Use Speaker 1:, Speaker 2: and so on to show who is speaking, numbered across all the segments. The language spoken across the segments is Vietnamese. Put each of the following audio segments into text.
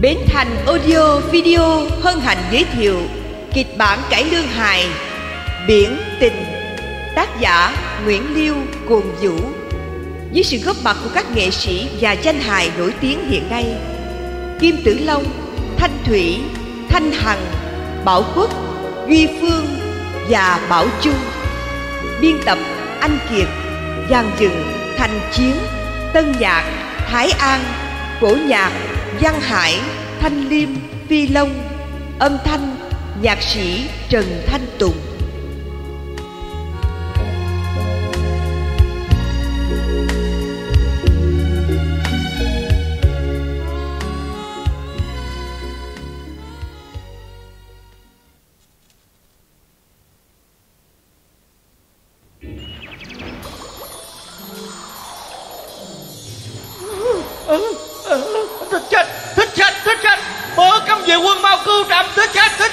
Speaker 1: Bến Thành Audio Video hân hạnh giới thiệu kịch bản cải lương hài Biển Tình, tác giả Nguyễn Liêu, Cồn Vũ, với sự góp mặt của các nghệ sĩ và danh hài nổi tiếng hiện nay: Kim Tử Long, Thanh Thủy, Thanh Hằng, Bảo Quốc, Duy Phương và Bảo Trung. Biên tập Anh Kiệt, dàn dựng Thành Chiến, Tân Nhạc, Thái An, Cổ Nhạc, Văn Hải, Thanh Liêm, Phi Long. Âm thanh nhạc sĩ Trần Thanh Tùng.
Speaker 2: Thích khách bớ cấm vệ quân mau cứu trầm. Thích khách.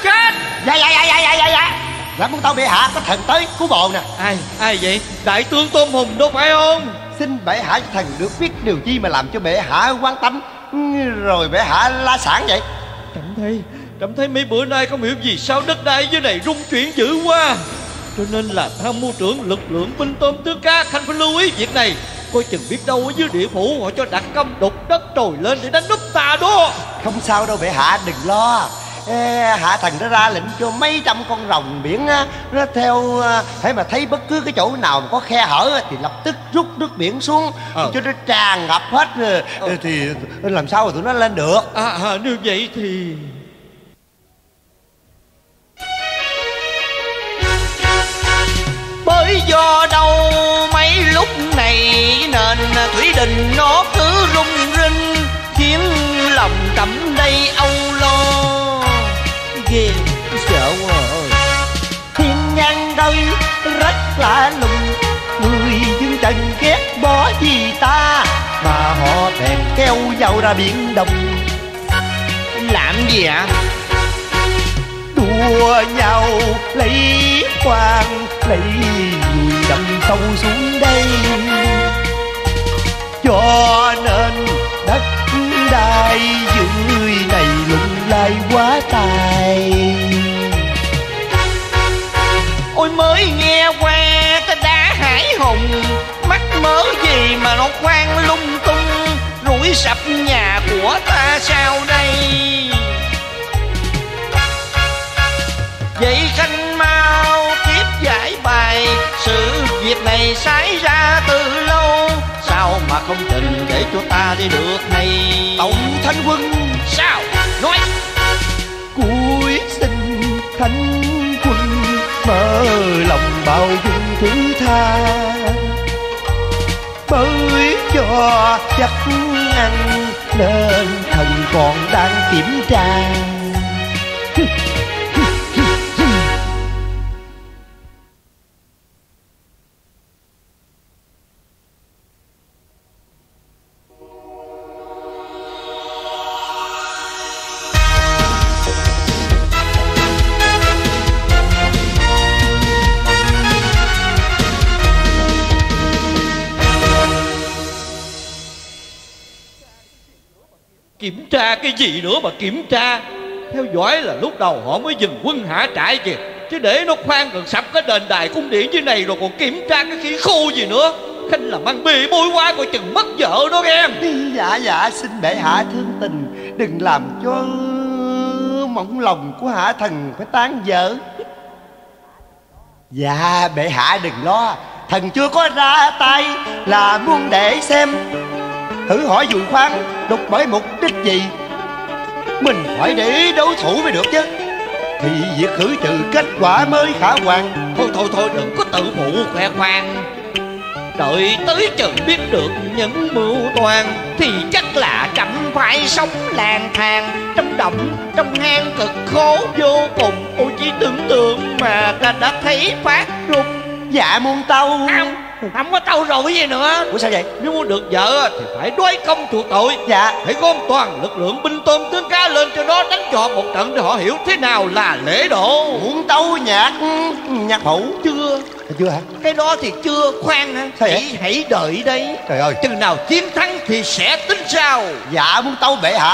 Speaker 3: Dạ muốn tao bệ hạ có thần tới cứu bộ nè.
Speaker 2: Ai vậy? Đại tướng Tôn Hùng đâu phải không?
Speaker 3: Xin bệ hạ cho thần được biết điều chi mà làm cho bệ hạ quan tâm rồi bệ hạ la sản vậy?
Speaker 2: Trẫm thấy mấy bữa nay không hiểu vì sao đất đai dưới này rung chuyển dữ quá, cho nên là tham mưu trưởng lực lượng binh tôm tứ cá khanh phải lưu ý việc này. Coi chừng biết đâu ở dưới địa phủ họ cho đặt câm đục đất trồi lên để đánh núp ta đó.
Speaker 3: Không sao đâu bệ hạ, đừng lo. Hạ thần đã ra lệnh cho mấy trăm con rồng biển á, nó theo hễ mà thấy bất cứ cái chỗ nào mà có khe hở thì lập tức rút nước biển xuống cho nó tràn ngập hết thì làm sao mà tụi nó lên được.
Speaker 2: Như vậy thì bởi do đâu mấy lúc này nền thủy đình nó cứ rung rinh, khiến lòng trẫm đây âu lo ghê sợ quá.
Speaker 3: Thiên nhân đây rất lạ lùng, người dương trần ghét bỏ gì ta mà họ bèn kéo nhau ra biển đông.
Speaker 2: Làm gì ạ?
Speaker 3: Đua nhau lấy khoan lấy người đâm sâu xuống đây, cho nên đất đai dưới này lung lay quá tài.
Speaker 2: Ôi mới nghe qua ta đã hải hùng, mắc mớ gì mà nó khoan lung tung, rủi sập nhà của ta sao đây? Vậy khanh mau tiếp giải bài, sự việc này xảy ra từ lâu, sao mà không trình để cho ta đi được này?
Speaker 3: Tổng Thánh Quân
Speaker 2: Sao? Nói.
Speaker 3: Cuối xin Thánh Quân mở lòng bao dung thứ tha, bởi cho chắc ăn nên thần còn đang kiểm tra.
Speaker 2: Kiểm tra cái gì nữa mà kiểm tra? Theo dõi là lúc đầu họ mới dừng quân hạ trại kìa, chứ để nó khoan gần sập cái đền đài cung điện dưới này rồi còn kiểm tra cái khí khô gì nữa. Khanh làm ăn bê bối quá, coi chừng mất vợ đó em.
Speaker 3: Dạ xin bệ hạ thương tình, đừng làm cho mỏng lòng của hạ thần phải tán vỡ. Dạ bệ hạ đừng lo, thần chưa có ra tay là muốn để xem thử hỏi dùi khoan đục bởi mục đích gì. Mình phải để ý đối thủ mới được chứ, thì việc khử trừ kết quả mới khả quan.
Speaker 2: Thôi đừng có tự phụ khoe khoang. Đợi tới chừng biết được những mưu toan thì chắc là trẫm phải sống lang thang trong động trong hang cực khổ vô cùng. Ôi chỉ tưởng tượng mà ta đã thấy phát run.
Speaker 3: Dạ muôn tâu.
Speaker 2: Không có tâu rồi cái gì nữa.
Speaker 3: Ủa sao vậy?
Speaker 2: Nếu muốn được vợ thì phải đối công chuộc tội.
Speaker 3: Dạ.
Speaker 2: Phải gom toàn lực lượng binh tôm tướng cá lên cho nó đánh cho một trận để họ hiểu thế nào là lễ độ.
Speaker 3: Muốn tâu nhạc phụ
Speaker 2: chưa?
Speaker 3: Chưa hả?
Speaker 2: Cái đó thì chưa, khoan hả? Hãy đợi đây.
Speaker 3: Trời ơi,
Speaker 2: chừng nào chiến thắng thì sẽ tính sao.
Speaker 3: Dạ muốn tâu bệ hạ,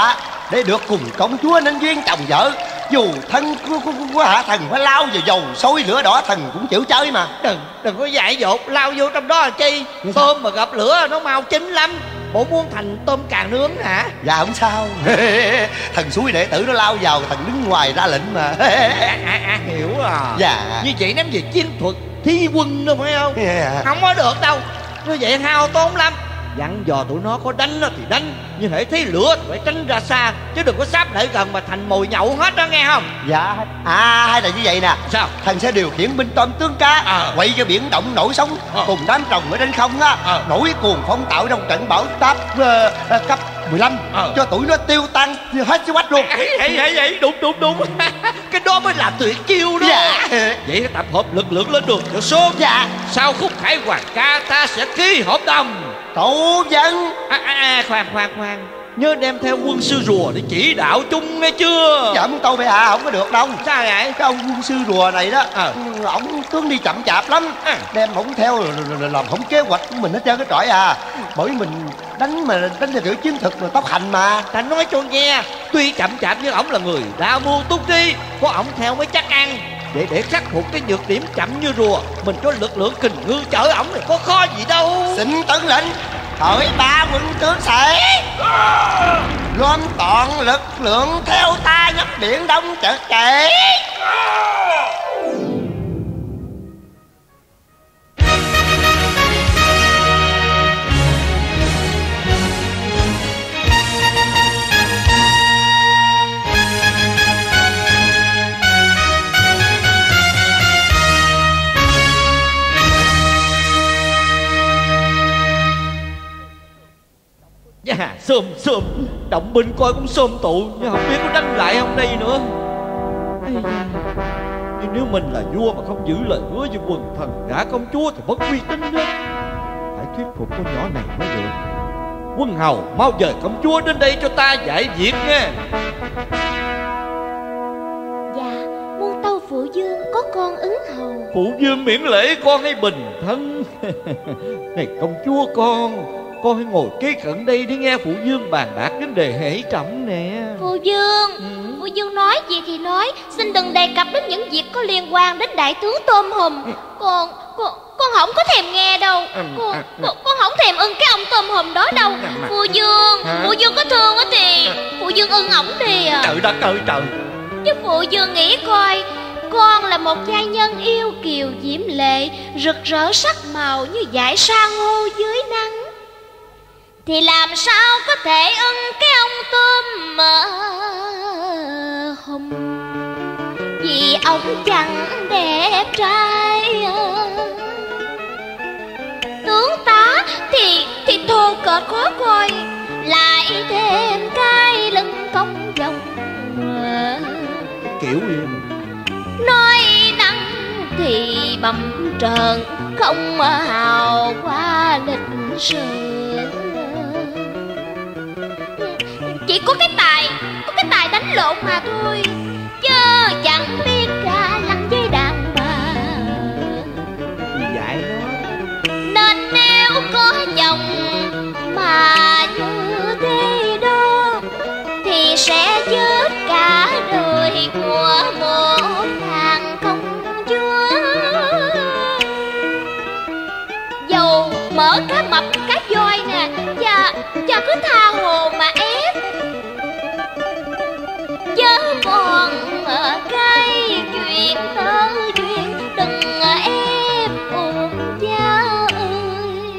Speaker 3: để được cùng công chúa nên duyên chồng vợ. Dù thân của Hạ Thần phải lao vào dầu sôi lửa đỏ, thần cũng chịu chơi mà.
Speaker 2: Đừng có dại dột lao vô trong đó là chi. Tôm mà gặp lửa nó mau chín lắm. Bộ muốn thành tôm càng nướng hả?
Speaker 3: Dạ không sao. Thần suối đệ tử nó lao vào, thần đứng ngoài ra lệnh mà.
Speaker 2: Hiểu à.
Speaker 3: Dạ.
Speaker 2: Như vậy nắm về chiến thuật thi quân đâu phải không? Không có được đâu. Như vậy hao tốn lắm. Dặn dò tụi nó có đánh thì đánh, nhưng hễ thấy lửa thì phải tránh ra xa, chứ đừng có sáp lại gần mà thành mồi nhậu hết đó, nghe không?
Speaker 3: Dạ. Hay là như vậy nè.
Speaker 2: Sao?
Speaker 3: Thần sẽ điều khiển binh tôm tướng cá quậy cho biển động nổi sóng, cùng đám trồng ở trên không á, nổi cuồng phong tạo trong trận bão táp cấp 15, cho tụi nó tiêu tan hết cái quách luôn.
Speaker 2: Vậy đúng. Cái đó mới là tuyệt chiêu đó.
Speaker 3: Dạ.
Speaker 2: Vậy hãy tập hợp lực lượng lên đường cho sớm.
Speaker 3: Dạ.
Speaker 2: Sau khúc khải hoàng ca ta sẽ ký hợp đồng.
Speaker 3: Tổ dân.
Speaker 2: Khoan. Nhớ đem theo quân sư rùa để chỉ đạo chung nghe chưa?
Speaker 3: Dạ muốn tâu bệ hạ không có được đâu.
Speaker 2: Sao vậy?
Speaker 3: Cái ông quân sư rùa này đó, ổng tướng đi chậm chạp lắm, đem ổng theo rồi làm không kế hoạch của mình hết trơn cái trọi à. Bởi mình đánh theo kiểu chiến thuật mà tốc hành mà.
Speaker 2: Ta nói cho nghe, tuy chậm chạp nhưng ổng là người đa mưu túc trí, có ổng theo mới chắc ăn. Để khắc phục cái nhược điểm chậm như rùa, mình có lực lượng kình ngư chở ổng thì có khó gì đâu.
Speaker 3: Xin tuân lệnh. Hỡi ba quân tướng sĩ, gom toàn lực lượng theo ta nhấp biển Đông chợt chạy.
Speaker 2: Dạ, xôm động binh coi cũng xôm tụ, nhưng không biết có đánh lại không đây nữa. Nhưng nếu mình là vua mà không giữ lời hứa với quần thần gả công chúa thì mất uy tín hết. Phải thuyết phục con nhỏ này mới được. Quân hầu mau dời công chúa đến đây cho ta giải việc nghe.
Speaker 4: Dạ, muôn tâu phụ vương có con ứng hầu.
Speaker 2: Phụ vương miễn lễ con hãy bình thân. Này công chúa con hãy ngồi kế cận đây để nghe phụ vương bàn bạc đến đề hệ trọng nè.
Speaker 4: Phụ vương nói gì thì nói, xin đừng đề cập đến những việc có liên quan đến đại tướng Tôm Hùm. Con không có thèm nghe đâu. Con không thèm ưng cái ông Tôm Hùm đó đâu. Phụ vương có thương á thì phụ vương ưng ổng đi à.
Speaker 2: Trời đất ơi trời.
Speaker 4: Chứ phụ vương nghĩ coi, con là một giai nhân yêu kiều diễm lệ, rực rỡ sắc màu như dải san hô dưới nắng, thì làm sao có thể ưng cái ông Tôm Hùm, vì ông chẳng đẹp trai. Tướng tá thì thô cợt khó coi, lại thêm cái lưng cong vòng.
Speaker 2: Kiểu gì
Speaker 4: nói năng thì bầm trợn, không hào qua lịch sử. Chỉ có cái tài đánh lộn mà thôi, chứ chẳng biết ra lăng với đàn bà.
Speaker 2: Vì vậy đó.
Speaker 4: Nên nếu có chồng mà như thế đó thì sẽ chết cả đời của một thằng công chúa. Dầu mở cá mập cá voi nè, cha cứ tha hồ mà ép, chớ còn cái chuyện thơ duyên đừng ép ồn cha ơi.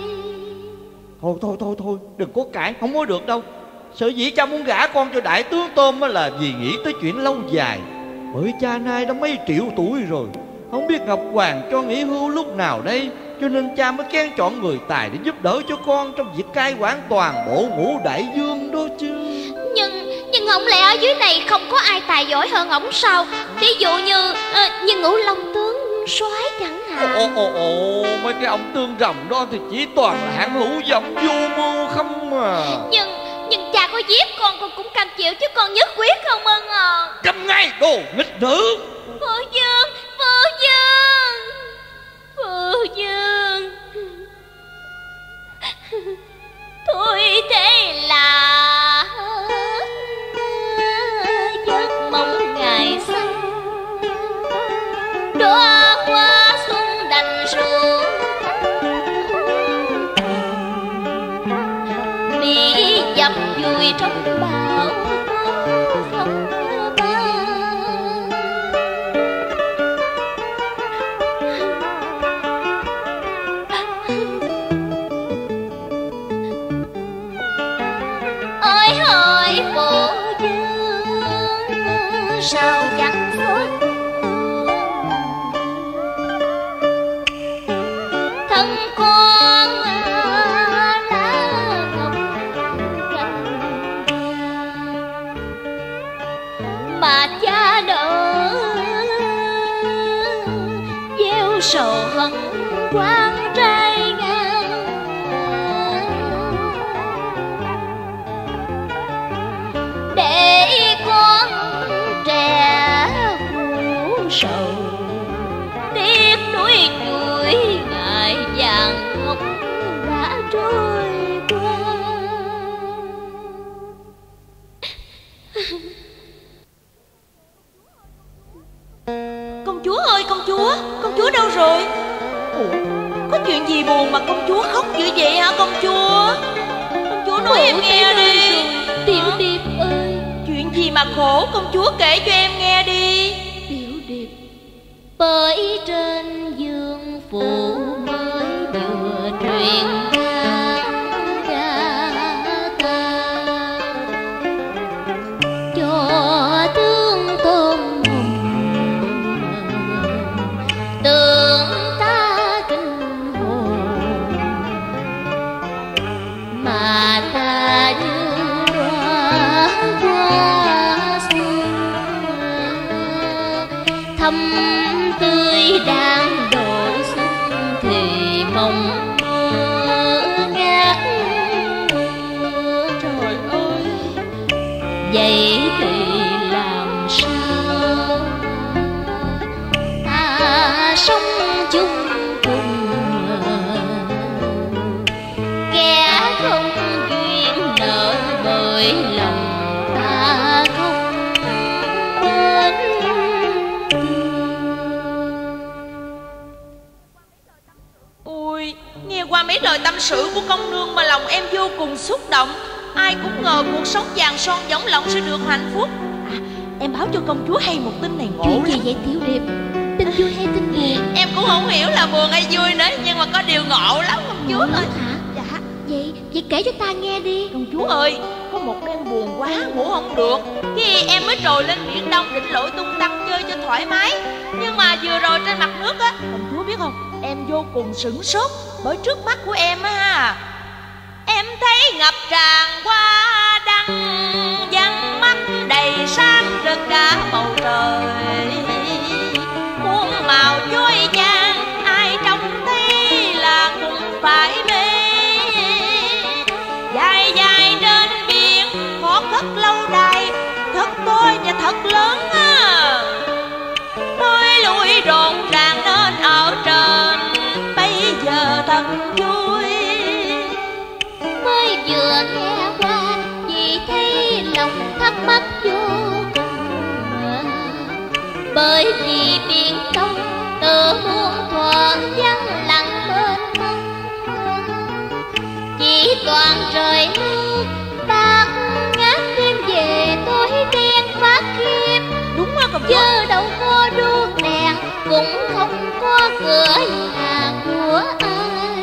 Speaker 2: Thôi đừng có cãi, không có được đâu. Sở dĩ cha muốn gả con cho đại tướng Tôm là vì nghĩ tới chuyện lâu dài. Bởi cha nay đã mấy triệu tuổi rồi, không biết Ngọc Hoàng cho nghỉ hưu lúc nào đây, cho nên cha mới kén chọn người tài để giúp đỡ cho con trong việc cai quản toàn bộ Ngũ Đại Dương đó chứ.
Speaker 4: Nhưng không lẽ ở dưới này không có ai tài giỏi hơn ổng sao? Ví dụ như Ngũ Long tướng soái chẳng hạn.
Speaker 2: Mấy cái ông tương rồng đó thì chỉ toàn là hạng hữu vọng vô mưu không à.
Speaker 4: Nhưng cha có giết con cũng cam chịu, chứ con nhất quyết không ưng à.
Speaker 2: Câm ngay đồ nghịch nữ.
Speaker 4: Phụ vương. Thôi thế là người trong bão tố phong ba. Ôi hỡi phụ dương sao chẳng thoát thân con lá ngọc cành mà cha đỡ gieo sầu hận quan trai ngang. Để con trẻ khổ sầu tiếc nuối chuỗi ngại vàng ngọc đã trôi qua.
Speaker 1: Công chúa ơi, công chúa đâu rồi? Ủa, có chuyện gì buồn mà công chúa khóc dữ vậy hả công chúa? Công chúa nói em nghe đi.
Speaker 4: Tiểu Điệp ơi,
Speaker 1: Chuyện gì mà khổ, công chúa kể cho em nghe đi.
Speaker 4: Tiểu Điệp bởi trên giường phụ mới vừa truyền ra ta cho tương tôm hùm tưởng ta kinh hồn mà ta như đóa hoa xuân thắm tươi đang đổ xuống thì mong mưa ngát mưa.
Speaker 1: Trời ơi,
Speaker 4: Vậy thì làm sao ta sống chung cùng kẻ không duyên nợ bởi lòng ta không quên
Speaker 1: ôi, nghe qua mấy lời tâm sự của công nương mà lòng em vô cùng xúc động. Ai cũng ngờ cuộc sống vàng son võng lộng sẽ được hạnh phúc. Em báo cho công chúa hay một tin này ngộ
Speaker 4: Chuyện gì
Speaker 1: lắm.
Speaker 4: vậy Tiểu Điệp? Tin vui hay tin buồn?
Speaker 1: Em cũng không hiểu là buồn hay vui nữa, nhưng mà có điều ngộ lắm công chúa ơi.
Speaker 4: Hả?
Speaker 1: Dạ.
Speaker 4: Vậy kể cho ta nghe đi.
Speaker 1: Công chúa ơi, có một đêm buồn quá ngủ không được. Khi em mới trồi lên biển Đông định lội tung tăng chơi cho thoải mái. Nhưng mà vừa rồi trên mặt nước á, công chúa biết không, em vô cùng sửng sốt. Bởi trước mắt của em á ha, em thấy ngập tràn hoa đăng văng mắt đầy sáng rực cả bầu trời. Muôn màu chói chang ai trông thấy là cũng phải mê. Dài dài trên biển có khất lâu đài, thật to và thật lớn á. Nói lui rộn ràng nên ở trên bây giờ thật vui.
Speaker 4: Mới vừa nghe qua vì thấy lòng thắc mắc vô cùng. Bởi vì biển Đông tự muôn thuở vắng lặng mênh mông, chỉ toàn trời nước bạc ngát đêm về tối đen phát khiếp.
Speaker 1: Đúng á công chúa.
Speaker 4: Chớ đâu có đuốc đèn cũng không có cửa nhà của ai.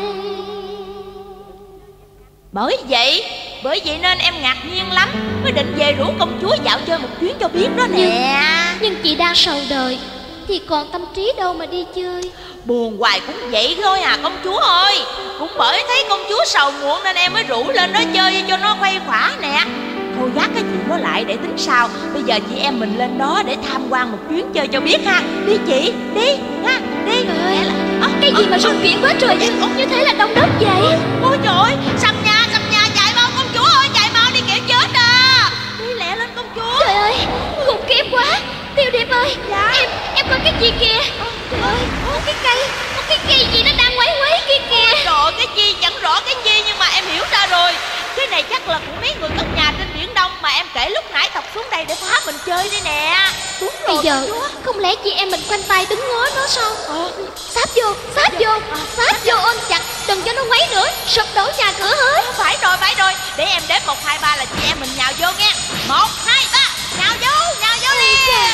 Speaker 1: Bởi vậy nên em ngạc nhiên lắm, mới định về rủ công chúa dạo chơi một chuyến cho biết đó nè.
Speaker 4: Nhưng chị đang sầu đời thì còn tâm trí đâu mà đi chơi.
Speaker 1: Buồn hoài cũng vậy thôi à công chúa ơi. Cũng bởi thấy công chúa sầu muộn nên em mới rủ lên đó chơi cho nó khuây khỏa nè. Thôi gác cái chuyện đó lại để tính sau. Bây giờ chị em mình lên đó để tham quan một chuyến chơi cho biết ha. Đi chị, đi ha, đi.
Speaker 4: Trời ơi, cái gì mà rong biển quá trời vậy? Như thế là đông đất vậy.
Speaker 1: Ôi trời ơi, sầm nhà, chạy mau công chúa ơi, chạy mau đi kẻo chết à. Đi lẹ lên công chúa.
Speaker 4: Trời ơi, khủng khiếp quá. Tiểu Điệp ơi,
Speaker 1: Dạ.
Speaker 4: em coi cái gì kìa. Trời ơi, một cái cây gì nó đang quấy quấy kia kìa.
Speaker 1: Trời ơi, cái chi chẳng rõ cái chi nhưng mà em hiểu ra rồi. Cái này chắc là của mấy người cất nhà trên biển Đông mà
Speaker 5: mà em kể lúc nãy tập xuống đây để phá mình chơi đây nè.
Speaker 4: Đúng rồi. Bây giờ không lẽ chị em mình quanh tay đứng ngó nó sao? Sáp vô ôm chặt, đừng cho nó quấy nữa, sụp đổ nhà cửa hết.
Speaker 5: Phải rồi, để em đếm 1, 2, 3 là chị em mình nhào vô nghe. 1, 2, 3, nhào vô liền.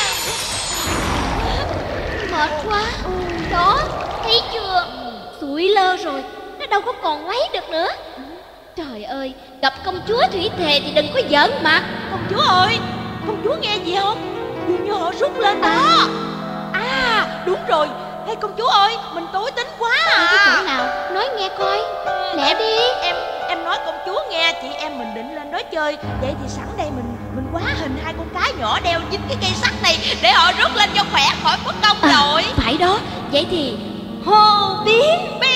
Speaker 4: Mệt quá. Đó, thấy chưa? Sụi lơ rồi, nó đâu có còn quấy được nữa. Trời ơi, gặp công chúa thủy thề thì đừng có giỡn mặt.
Speaker 5: Công chúa ơi, công chúa nghe gì không? Dường như họ rút lên đó. À, đúng rồi. Hey công chúa ơi, mình tối tính quá à.
Speaker 4: Cái chỗ nào, nói nghe coi. Lẹ đi.
Speaker 5: Em nói công chúa nghe, chị em mình định lên đó chơi. Vậy thì sẵn đây mình hóa hình 2 con cá nhỏ đeo dính cái cây sắt này để họ rút lên cho khỏe khỏi mất công rồi.
Speaker 4: Phải đó, vậy thì hô biến.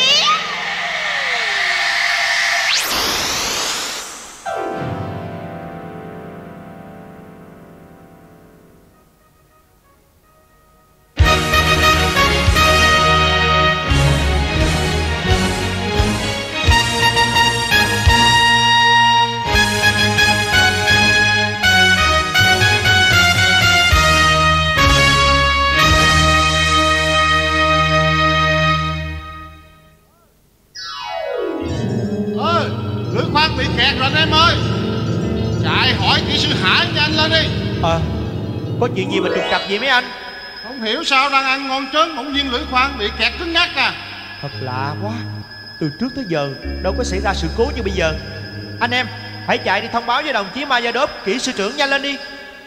Speaker 6: Lưỡi khoan bị kẹt rồi anh em ơi. Chạy hỏi kỹ sư Hải nhanh lên đi.
Speaker 2: Có chuyện gì mà trục trặc gì mấy anh?
Speaker 6: Không hiểu sao đang ăn ngon trớn bỗng nhiên lưỡi khoan bị kẹt cứng ngắc à.
Speaker 2: Thật lạ quá, từ trước tới giờ đâu có xảy ra sự cố như bây giờ. Anh em hãy chạy đi thông báo với đồng chí Ma Gia Đốp, kỹ sư trưởng, nhanh lên đi.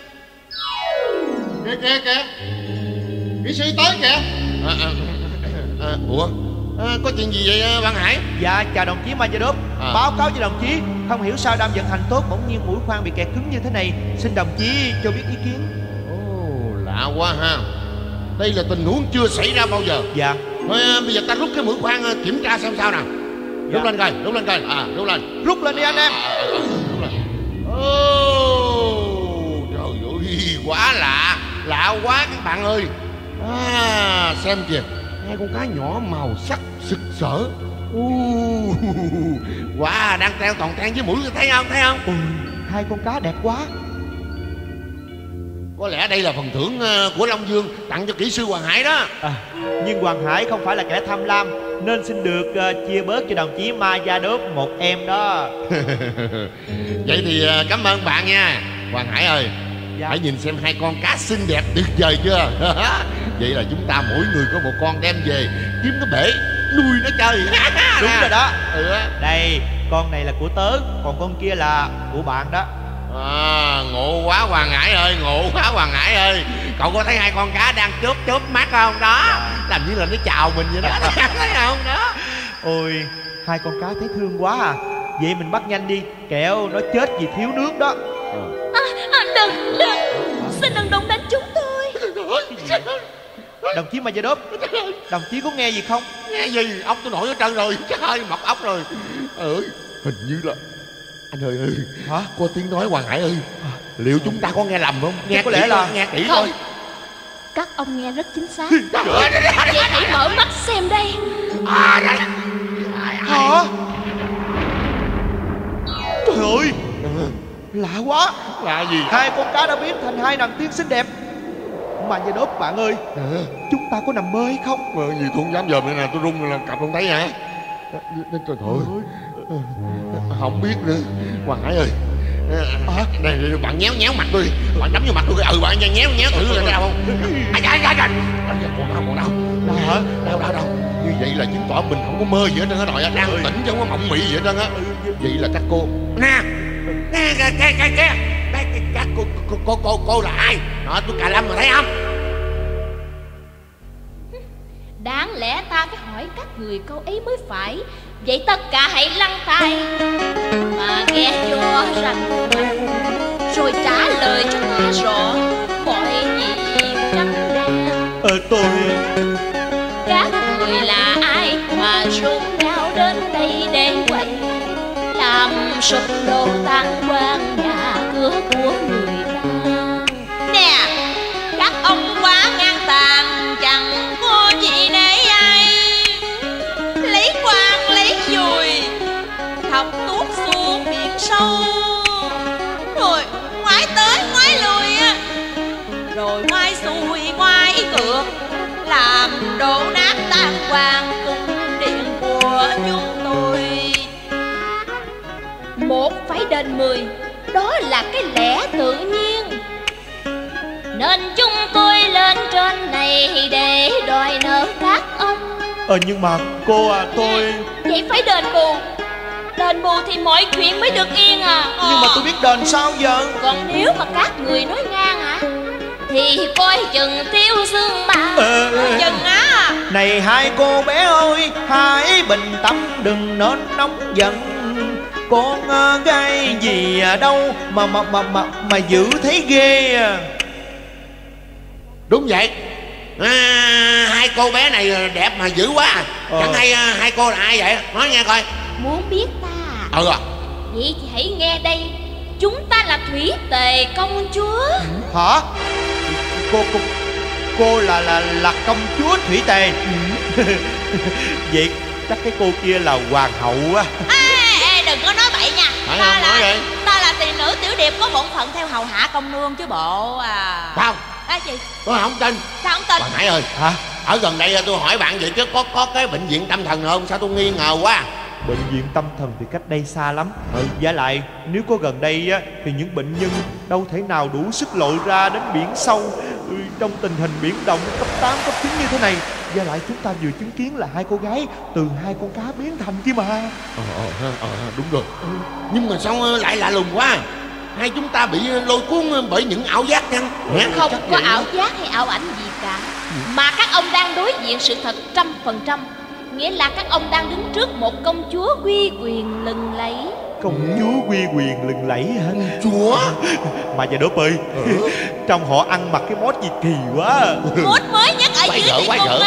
Speaker 6: Kìa kỹ sư tới kìa.
Speaker 7: Ủa có chuyện gì vậy Văn Hải?
Speaker 2: Dạ chào đồng chí Ma Gia Đốp. Báo cáo với đồng chí, không hiểu sao đang vận hành tốt bỗng nhiên mũi khoan bị kẹt cứng như thế này. Xin đồng chí cho biết ý kiến.
Speaker 7: Lạ quá ha. Đây là tình huống chưa xảy ra bao giờ.
Speaker 2: Dạ.
Speaker 7: Thôi bây giờ ta rút cái mũi khoan kiểm tra xem sao nào. Rút lên coi. Rút lên.
Speaker 2: Rút lên đi anh em.
Speaker 7: Rút lên. Trời ơi, quá lạ quá các bạn ơi. Xem kìa, 2 con cá nhỏ màu sắc sực sỡ. Wow, đang treo toàn ten với mũi, thấy không?
Speaker 2: 2 con cá đẹp quá.
Speaker 7: Có lẽ đây là phần thưởng của Long Dương tặng cho kỹ sư Hoàng Hải đó.
Speaker 2: Nhưng Hoàng Hải không phải là kẻ tham lam, nên xin được chia bớt cho đồng chí Ma Gia Đốp một em đó.
Speaker 7: Vậy thì cảm ơn bạn nha Hoàng Hải ơi. Hãy nhìn xem 2 con cá xinh đẹp tuyệt vời chưa. Vậy là chúng ta mỗi người có một con đem về kiếm cái bể nuôi nó chơi.
Speaker 2: Đúng rồi đó. Đây, con này là của tớ, còn con kia là của bạn đó.
Speaker 7: Ngộ quá Hoàng Hải ơi. Cậu có thấy 2 con cá đang chớp mắt không đó? Làm như là nó chào mình vậy đó. Thấy không đó?
Speaker 2: Ôi, 2 con cá thấy thương quá à. Vậy mình bắt nhanh đi, kẻo nó chết vì thiếu nước đó.
Speaker 4: Đừng, xin đừng đụng đến chúng tôi.
Speaker 2: Đồng chí Ma Gia Đốp, đồng chí có nghe gì không?
Speaker 7: Nghe gì? Ốc tôi nổi ở trơn rồi. Trời ơi, mọc ốc rồi. Hình như là anh ơi.
Speaker 2: Hả?
Speaker 7: Có tiếng nói Hoàng Hải ơi. Liệu chúng ta có nghe lầm không?
Speaker 2: Nghe có lẽ là
Speaker 7: nghe kỹ
Speaker 4: không.
Speaker 7: thôi.
Speaker 4: Các ông nghe rất chính xác. Vậy hãy mở mắt xem đây.
Speaker 2: Hả? Trời ơi, lạ quá.
Speaker 7: Lạ gì?
Speaker 2: 2 con cá đã biến thành 2 nàng tiên xinh đẹp. Ma Gia Đốp bạn ơi, chúng ta có nằm mơ hay không?
Speaker 7: Gì tôi không dám dòm nữa nè, tôi run là cặp không thấy hả? Trời ơi, không biết nữa. Hoàng Hải ơi, đây bạn nhéo mặt tôi, bạn đấm vô mặt tôi. Bạn nhéo thử là đau không? Còn đau. Như vậy là chứng tỏ mình không có mơ gì hết trơn á, rồi đang tỉnh chứ không có mộng mị gì hết trơn á. Vậy là các cô nè các cô là ai? Đó, tôi Cà Lâm mà thấy không?
Speaker 4: Đáng lẽ ta phải hỏi các người câu ấy mới phải. Vậy tất cả hãy lăn tay mà nghe cho rành rồi trả lời cho ta rõ mọi việc trắng đen.
Speaker 2: Tôi
Speaker 4: Các người là ai mà rủ nhau đến đây để quậy làm sụp đổ tan hoang nhà cửa của người ta?
Speaker 5: Nè, các ông quá ngang tàn, chẳng có gì để ai. Lấy quan lấy dùi thọc tuốt xuống biển sâu, rồi đổ nát tan hoang cung điện của chúng tôi.
Speaker 4: 1 phải đền 10, đó là cái lẽ tự nhiên. Nên chúng tôi lên trên này để đòi nợ các ông.
Speaker 8: Nhưng mà cô à, tôi...
Speaker 4: Vậy phải đền bù. Đền bù thì mọi chuyện mới được yên à.
Speaker 8: Nhưng mà tôi biết đền sao giờ?
Speaker 4: Còn nếu mà các người nói ngang hả, thì coi chừng tiêu xương mà.
Speaker 5: Chừng á.
Speaker 8: Này hai cô bé ơi, hãy bình tâm đừng nên nóng giận. Con gái gì đâu mà dữ thấy ghê à.
Speaker 7: Đúng vậy. Hai cô bé này đẹp mà dữ quá. Chẳng hay hai cô là ai vậy? Nói nghe coi.
Speaker 4: Muốn biết ta? Vậy thì hãy nghe đây. Chúng ta là Thủy Tề công chúa.
Speaker 8: Hả? Cô là công chúa Thủy Tề. Vậy chắc cái cô kia là hoàng hậu á.
Speaker 5: Ê, đừng có nói bậy nha. Ta là tỳ nữ tiểu điệp có bổn phận theo hầu hạ công nương chứ bộ à.
Speaker 7: Sao?
Speaker 5: Gì?
Speaker 7: Tôi không tin.
Speaker 5: Sao không tin?
Speaker 7: Bà Hải ơi, hả? Ở gần đây tôi hỏi bạn vậy chứ có cái bệnh viện tâm thần không? Sao tôi nghi ngờ quá.
Speaker 8: Bệnh viện tâm thần thì cách đây xa lắm. Và lại nếu có gần đây á, thì những bệnh nhân đâu thể nào đủ sức lội ra đến biển sâu trong tình hình biển động cấp 8, cấp 9 như thế này. Và lại chúng ta vừa chứng kiến là hai cô gái từ hai con cá biến thành kia mà.
Speaker 7: Đúng rồi. Nhưng mà sao lại lạ lùng quá. Hai chúng ta bị lôi cuốn bởi những ảo giác chăng?
Speaker 4: Không có ảo giác hay ảo ảnh gì cả. Mà các ông đang đối diện sự thật 100%. Nghĩa là các ông đang đứng trước một công chúa uy quyền lừng lẫy.
Speaker 8: Công chúa uy quyền lừng lẫy hả?
Speaker 7: Chúa
Speaker 8: Mà Già Đốp ơi, trong họ ăn mặc cái mốt gì kỳ quá.
Speaker 5: Mốt mới nhất ở dưới thì cùng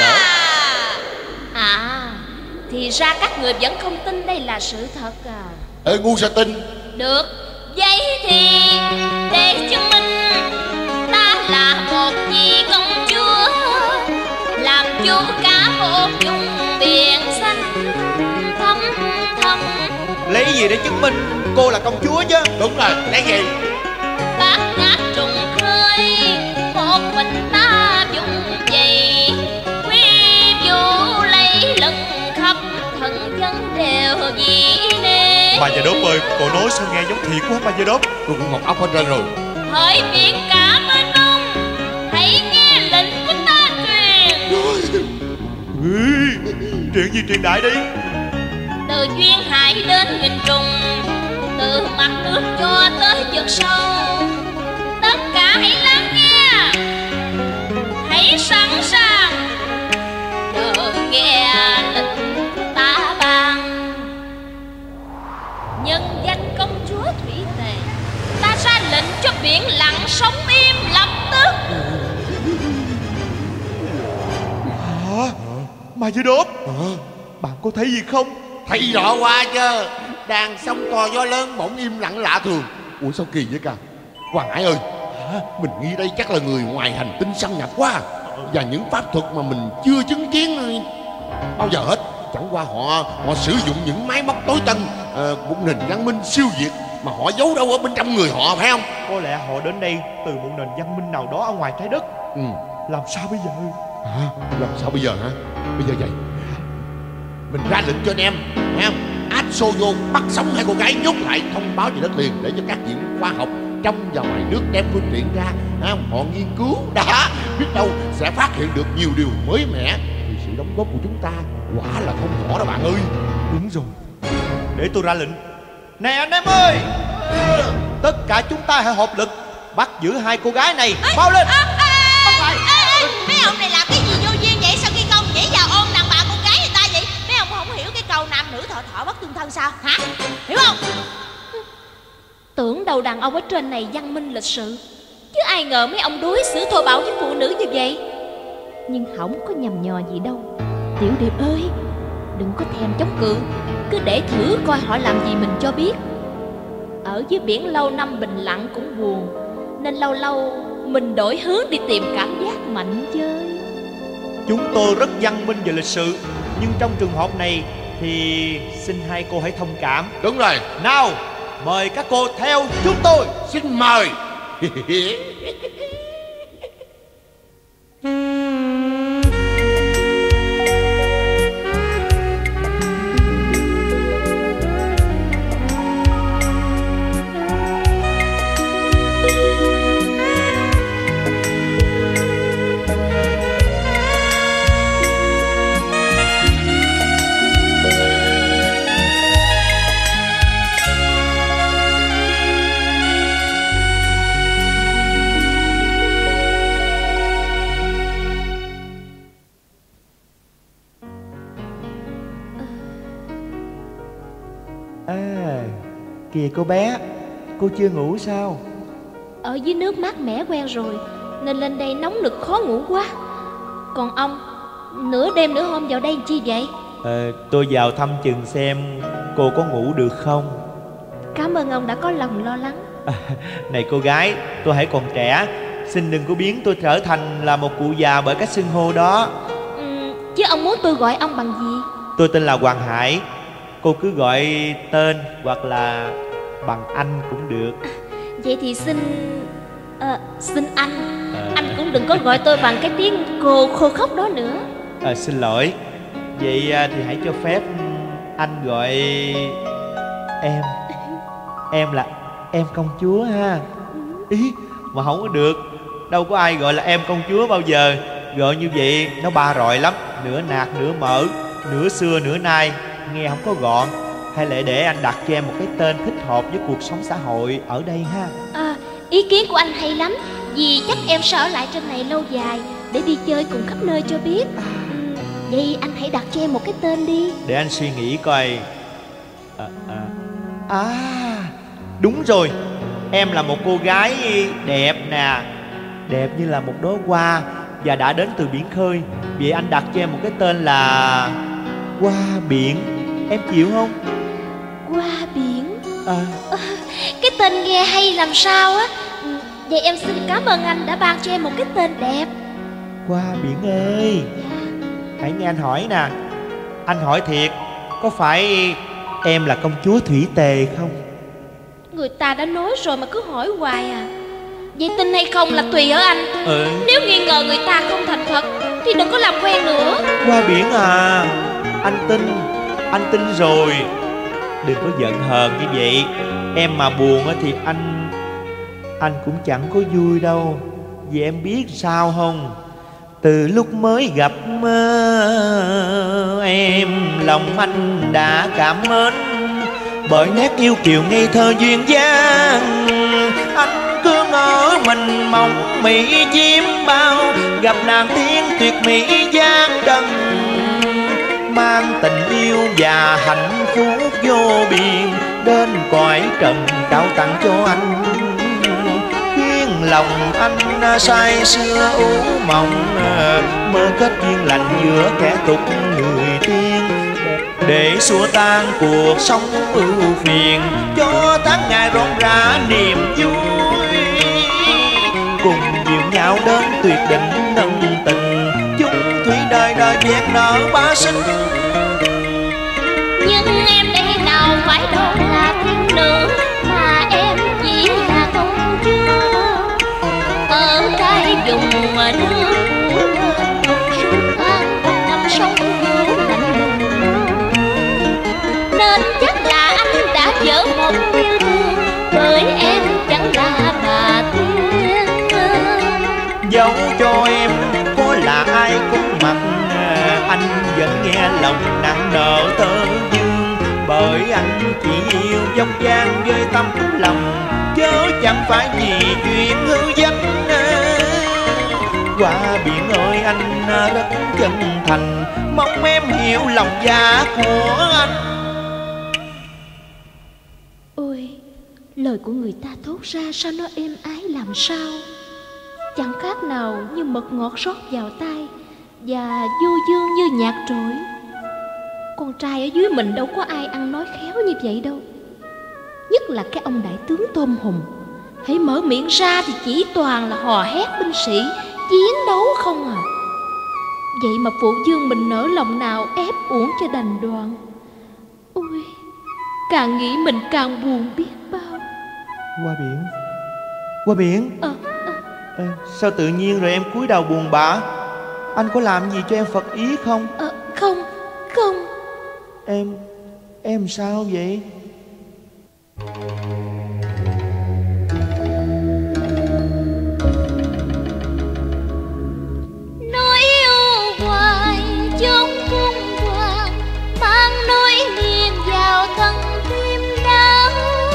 Speaker 4: thì ra các người vẫn không tin đây là sự thật à?
Speaker 7: Ngu sao tin?
Speaker 4: Được, vậy thì để chứng minh ta là một vị công chúa, làm chúa cả một vùng biển xanh thăm thăm.
Speaker 8: Lấy gì để chứng minh cô là công chúa chứ?
Speaker 7: Đúng rồi, lấy gì?
Speaker 4: Bác ngát trùng khơi, một mình ta dùng dày, quý vũ lấy lưng khắp thần dân đều dĩ nê.
Speaker 8: Bà Già Đốp ơi, cô nói sao nghe giống thiệt quá bà Già Đốp.
Speaker 7: Tôi cũng ngọc ốc ở trên rồi.
Speaker 4: Hỡi biển cả mênh mông, hãy nghe lệnh của ta truyền.
Speaker 8: Chuyện gì truyền đại đi.
Speaker 4: Từ duyên hải đến nghìn trùng, từ mặt nước cho tới vực sâu, tất cả hãy lắng nghe, hãy sẵn sàng chờ nghe lệnh ta ban. Nhân danh công chúa Thủy Tề, ta ra lệnh cho biển lặng sóng im lập tức.
Speaker 8: Mà Già Đốp, bạn có thấy gì không?
Speaker 7: Thấy rõ qua chứ. Đang sóng to gió lớn bỗng im lặng lạ thường. Ủa sao kỳ vậy ca? Hoàng Hải ơi, mình nghĩ đây chắc là người ngoài hành tinh xâm nhập quá. Và những pháp thuật mà mình chưa chứng kiến bao giờ hết. Chẳng qua họ sử dụng những máy móc tối tân, một nền văn minh siêu việt mà họ giấu đâu ở bên trong người họ, phải không?
Speaker 8: Có lẽ họ đến đây từ một nền văn minh nào đó ở ngoài trái đất. Làm sao bây giờ?
Speaker 7: Làm sao bây giờ hả? Bây giờ vậy, mình ra lệnh cho anh em, thấy không? Áp xô vô bắt sống hai cô gái, nhốt lại, thông báo về đất liền để cho các viện khoa học trong và ngoài nước đem phương tiện ra, họ nghiên cứu đã, biết đâu sẽ phát hiện được nhiều điều mới mẻ. Thì sự đóng góp của chúng ta quả là không nhỏ đó bạn ơi.
Speaker 8: Đúng rồi, để tôi ra lệnh. Nè anh em ơi, tất cả chúng ta hãy hợp lực bắt giữ hai cô gái này. Mau lên.
Speaker 5: Bắt lại. Mấy ông này làm cái gì vô duyên vậy? Sao khi công nhảy vào ôm đàn bà con gái người ta vậy? Mấy ông không hiểu cái câu nam nữ thọ thọ bất tương thân sao hả? Hiểu không?
Speaker 4: Tưởng đâu đàn ông ở trên này văn minh lịch sự, chứ ai ngờ mấy ông đối xử thô bạo với phụ nữ như vậy. Nhưng không có nhầm nhò gì đâu. Tiểu Điệp ơi, đừng có thèm chống cự, cứ để thử coi họ làm gì mình cho biết. Ở dưới biển lâu năm bình lặng cũng buồn, nên lâu lâu mình đổi hướng đi tìm cảm giác mạnh chơi.
Speaker 8: Chúng tôi rất văn minh và lịch sự, nhưng trong trường hợp này thì xin hai cô hãy thông cảm.
Speaker 7: Đúng rồi.
Speaker 8: Nào, mời các cô theo chúng tôi.
Speaker 7: Xin mời.
Speaker 8: Kìa cô bé, cô chưa ngủ sao?
Speaker 4: Ở dưới nước mát mẻ quen rồi, nên lên đây nóng nực khó ngủ quá. Còn ông, nửa đêm nửa hôm vào đây chi vậy?
Speaker 8: Tôi vào thăm chừng xem cô có ngủ được không.
Speaker 4: Cảm ơn ông đã có lòng lo lắng.
Speaker 8: Này cô gái, tôi hãy còn trẻ, xin đừng có biến tôi trở thành là một cụ già bởi cách xưng hô đó.
Speaker 4: Chứ ông muốn tôi gọi ông bằng gì?
Speaker 8: Tôi tên là Hoàng Hải. Cô cứ gọi tên hoặc là bằng anh cũng được.
Speaker 4: Vậy thì xin anh. Anh cũng đừng có gọi tôi bằng cái tiếng cô khô khốc đó nữa.
Speaker 8: Xin lỗi. Vậy thì hãy cho phép anh gọi em là em công chúa ha. Ý mà không có được. Đâu có ai gọi là em công chúa bao giờ. Gọi như vậy nó ba rọi lắm. Nửa nạc nửa mỡ, nửa xưa nửa nay, nghe không có gọn. Hay lại để anh đặt cho em một cái tên thích hợp với cuộc sống xã hội ở đây ha.
Speaker 4: Ý kiến của anh hay lắm. Vì chắc em sẽ ở lại trên này lâu dài để đi chơi cùng khắp nơi cho biết. Vậy anh hãy đặt cho em một cái tên đi.
Speaker 8: Để anh suy nghĩ coi. Đúng rồi. Em là một cô gái đẹp nè, đẹp như là một đóa hoa và đã đến từ biển khơi. Vậy anh đặt cho em một cái tên là Hoa Biển. Em chịu không?
Speaker 4: Hoa Biển. Cái tên nghe hay làm sao á. Vậy em xin cảm ơn anh đã ban cho em một cái tên đẹp.
Speaker 8: Hoa Biển ơi, hãy nghe anh hỏi nè. Anh hỏi thiệt, có phải em là công chúa Thủy Tề không?
Speaker 4: Người ta đã nói rồi mà cứ hỏi hoài à. Vậy tin hay không là tùy ở anh. Nếu nghi ngờ người ta không thành thật thì đừng có làm quen nữa.
Speaker 8: Hoa Biển à, anh tin rồi. Đừng có giận hờn như vậy. Em mà buồn thì anh cũng chẳng có vui đâu. Vì em biết sao không? Từ lúc mới gặp em, lòng anh đã cảm mến bởi nét yêu kiều ngây thơ duyên dáng. Anh cứ ngỡ mình mong mỹ chiếm bao, gặp nàng tiên tuyệt mỹ dáng trần, mang tình yêu và hạnh phúc vô biên đến cõi trần trao tặng cho anh. Khuyên lòng anh say sưa ủ mộng, mơ kết duyên lành giữa kẻ tục người tiên, để xua tan cuộc sống ưu phiền, cho tháng ngày rộn rã niềm vui. Cùng dìu nhau đến tuyệt đỉnh nâng tình, chung thủy đời đời vẹn nở bá sinh.
Speaker 4: Nhưng em đây nào phải đâu là thiên nữ, mà em chỉ là công chúa ở cái vùng nước suốt tháng năm sống vô lạnh lùng. Nên chắc là anh đã vỡ một yêu thương, bởi em chẳng là bà tiên.
Speaker 8: Dẫu cho em có là ai cũng mặc, anh vẫn nghe lòng nặng nợ tơ dương, bởi anh chỉ yêu dốc dáng với tấm lòng, chớ chẳng phải vì chuyện hư danh. Hoa Biển ơi, anh rất chân thành, mong em hiểu lòng dạ của anh.
Speaker 4: Ôi, lời của người ta thốt ra sao nó êm ái làm sao, chẳng khác nào như mật ngọt rót vào tai và du dương như nhạc trội. Con trai ở dưới mình đâu có ai ăn nói khéo như vậy đâu. Nhất là cái ông đại tướng Tôm Hùm, hãy mở miệng ra thì chỉ toàn là hò hét binh sĩ, chiến đấu không à. Vậy mà phụ vương mình nỡ lòng nào ép uổng cho đành đoàn. Ôi, càng nghĩ mình càng buồn biết bao.
Speaker 8: Hoa Biển, Hoa Biển. Sao tự nhiên rồi em cúi đầu buồn bã? Anh có làm gì cho em phật ý không?
Speaker 4: Không.
Speaker 8: Em sao vậy?
Speaker 4: Nói yêu hoài trong cung hoàng, mang nỗi niềm vào thân tim đau.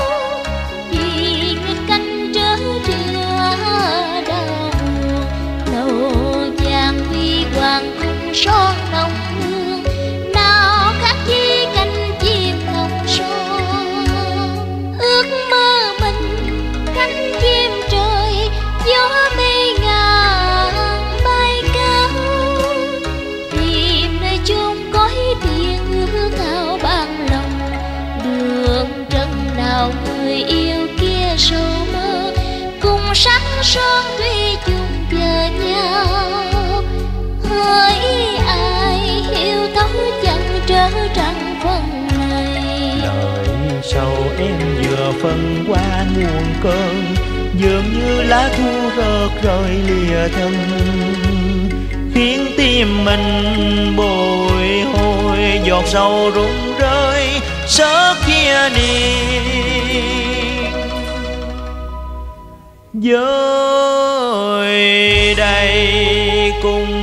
Speaker 4: Vì canh trở trưa đau buồn, đầu vàng huy hoàng cung son nồng hương, nào khác chi canh chim lòng son. son tuy chung chờ nhau, hỡi ai hiểu thấu chẳng trở trăng phần này.
Speaker 8: Đời sau em vừa phân qua muôn cơn, dường như lá thu rớt rơi lìa thân, khiến tim mình bồi hồi giọt sầu rụng rơi sớt kia đi. Với đây cùng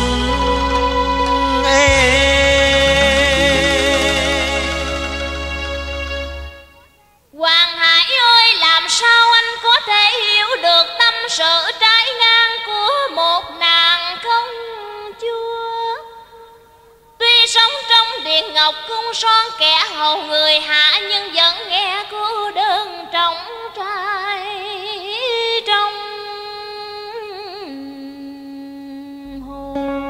Speaker 4: Hoàng Hải ơi, làm sao anh có thể hiểu được tâm sự trái ngang của một nàng công chúa? Tuy sống trong điện ngọc cung son kẻ hầu người hạ, nhưng vẫn nghe cô đơn trong trai trong hồn.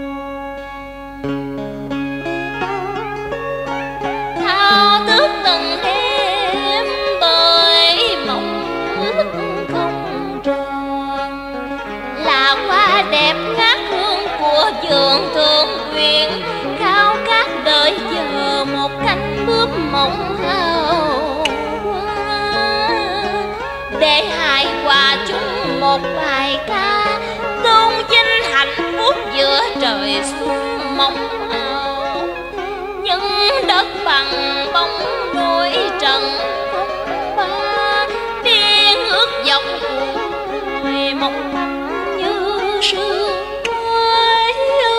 Speaker 4: Thao thức từng đêm bởi mộng ước không tròn, là hoa đẹp ngát hương của vườn thượng quyện, khao khát đợi chờ một cánh bướm mộng hào hoa, để hai hòa chung một bài ca tôn vinh hạnh phúc giữa trời xuân mộng ảo. Nhưng đất bằng bóng đôi trần phong ba, điên ước dòng người mộng manh như sương khói.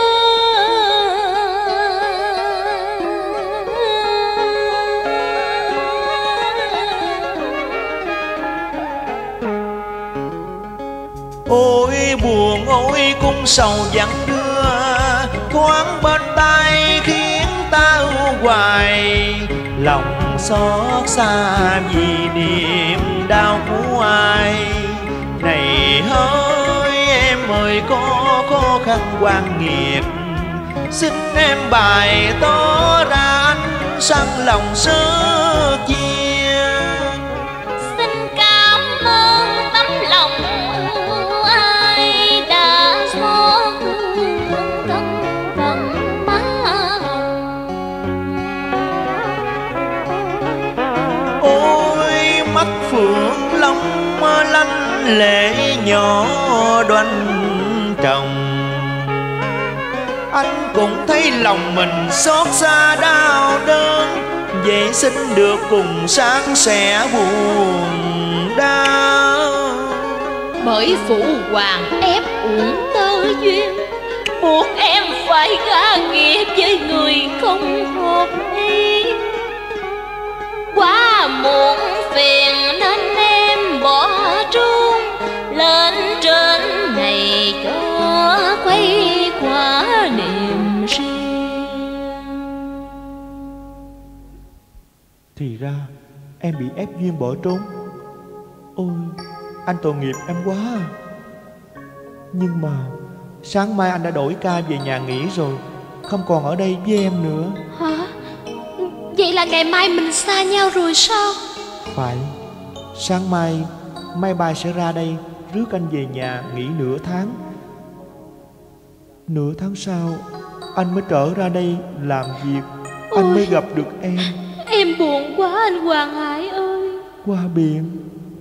Speaker 8: Ôi buồn ôi cung sầu vắng đưa, thoáng bên tai khiến ta ưu hoài, lòng xót xa vì niềm đau của ai. Này hỡi em ơi, có khó khăn quan nghiệt, xin em bày tỏ ra anh sẵn lòng sớt chia.
Speaker 4: Xin cảm ơn tấm lòng ưu ái đã xót thương thân phận má hồng.
Speaker 8: Ôi mắt phượng long lanh lệ nhỏ đoanh tròng, anh cũng thấy lòng mình xót xa đau đớn, vậy xin được cùng sáng sẻ buồn đau.
Speaker 4: Bởi phụ hoàng ép uổng tơ duyên, buộc em phải gả nghĩa với người không hợp ý. Quá muộn phiền nên em bỏ trốn lên trên này cho quay qua niềm riêng.
Speaker 8: Thì ra em bị ép duyên bỏ trốn. Ôi anh tội nghiệp em quá. Nhưng mà sáng mai anh đã đổi ca về nhà nghỉ rồi, không còn ở đây với em nữa.
Speaker 4: Hả? Vậy là ngày mai mình xa nhau rồi sao?
Speaker 8: Phải. Sáng mai máy bay sẽ ra đây rước anh về nhà nghỉ nửa tháng. Nửa tháng sau anh mới trở ra đây làm việc. Anh mới gặp được em.
Speaker 4: Em buồn quá anh Hoàng Hải ơi.
Speaker 8: Qua biển.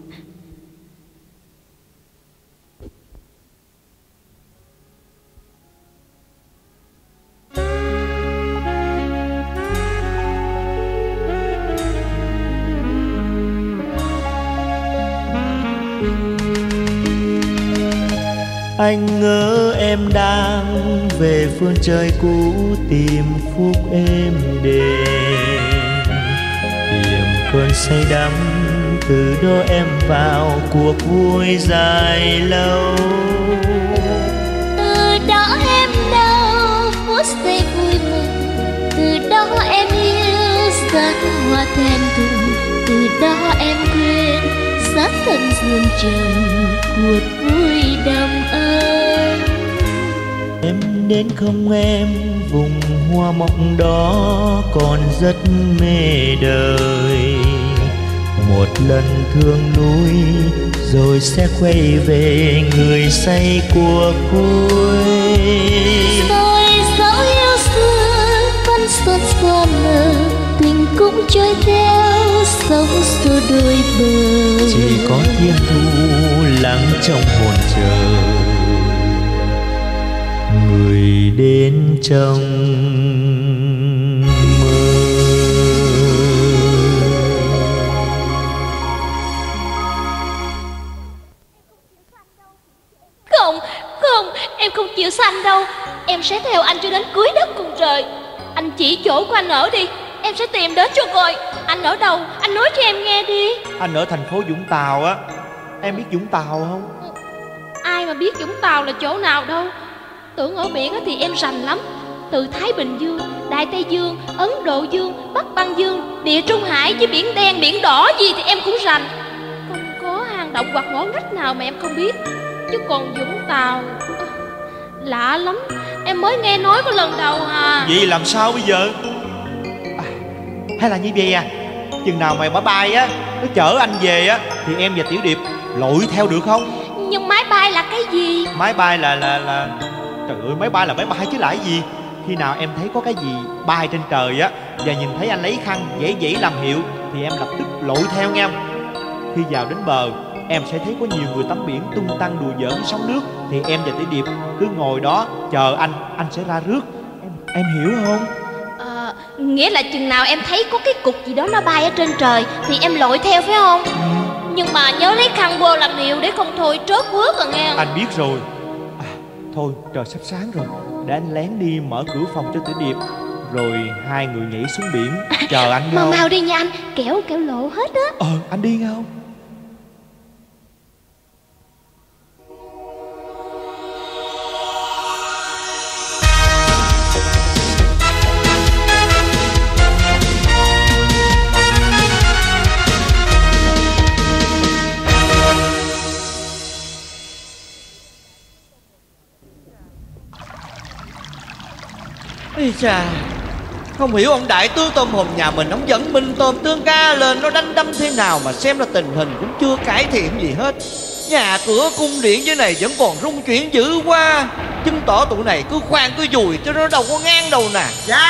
Speaker 8: Anh ngỡ em đang về phương trời cũ tìm phúc êm đềm, tìm cơn say đắm, từ đó em vào cuộc vui dài lâu.
Speaker 4: Từ đó em đau phút giây vui mừng, từ đó em yêu giấc hoa thẹn thùng, từ đó em quên sát thân dương trần cuộc vui đầm ơi.
Speaker 8: Em đến không em, vùng hoa mộng đó còn rất mê đời. Một lần thương núi
Speaker 9: rồi sẽ quay về người say của cuối.
Speaker 4: Rồi dẫu yêu xưa vẫn xuân xuân nở, tình cũng trôi theo sóng xô đôi bờ.
Speaker 9: Chỉ có thiên thu lắng trong hồn chờ, người đến trong mơ.
Speaker 4: Không, em không chịu xa anh đâu. Em sẽ theo anh cho đến cuối đất cùng trời. Anh chỉ chỗ của anh ở đi, em sẽ tìm đến cho coi. Anh ở đâu, anh nói cho em nghe đi.
Speaker 8: Anh ở thành phố Vũng Tàu á. Em biết Vũng Tàu không?
Speaker 4: Ai mà biết Vũng Tàu là chỗ nào đâu. Tưởng ở biển thì em rành lắm. Từ Thái Bình Dương, Đại Tây Dương, Ấn Độ Dương, Bắc Băng Dương, Địa Trung Hải với biển đen, biển đỏ gì thì em cũng rành. Không có hang động hoặc ngõ ngách nào mà em không biết. Chứ còn Vũng Tàu lạ lắm, em mới nghe nói có lần đầu à.
Speaker 8: Vậy làm sao bây giờ? Hay là như vậy à, chừng nào mày bả bay á, nó chở anh về á, thì em và Tiểu Điệp lội theo được không?
Speaker 4: Nhưng máy bay là cái gì?
Speaker 8: Máy bay là trời ơi, máy bay là máy bay chứ lại gì. Khi nào em thấy có cái gì bay trên trời á, và nhìn thấy anh lấy khăn vẫy vẫy làm hiệu, thì em lập tức lội theo nha. Khi vào đến bờ, em sẽ thấy có nhiều người tắm biển tung tăng đùa giỡn với sóng nước, thì em và Tiểu Điệp cứ ngồi đó chờ anh sẽ ra rước. Em hiểu không?
Speaker 4: Nghĩa là chừng nào em thấy có cái cục gì đó nó bay ở trên trời thì em lội theo phải không? Nhưng mà nhớ lấy khăn vô làm hiệu để không thôi trớt quớt à nghe.
Speaker 8: Anh biết rồi. Thôi trời sắp sáng rồi, để anh lén đi mở cửa phòng cho Tiểu Điệp, rồi hai người nhảy xuống biển chờ anh nhau.
Speaker 4: Mau đi nha anh, kẻo lộ hết á.
Speaker 8: Anh đi nghe không?
Speaker 2: Ây chà, không hiểu ông đại tướng tôm hùm nhà mình, ông dẫn Minh Tôm Tương Ca lên nó đánh đấm thế nào mà xem ra tình hình cũng chưa cải thiện gì hết. Nhà cửa cung điện dưới này vẫn còn rung chuyển dữ quá, chứng tỏ tụi này cứ khoan cứ dùi chứ nó đâu có ngang đâu nè.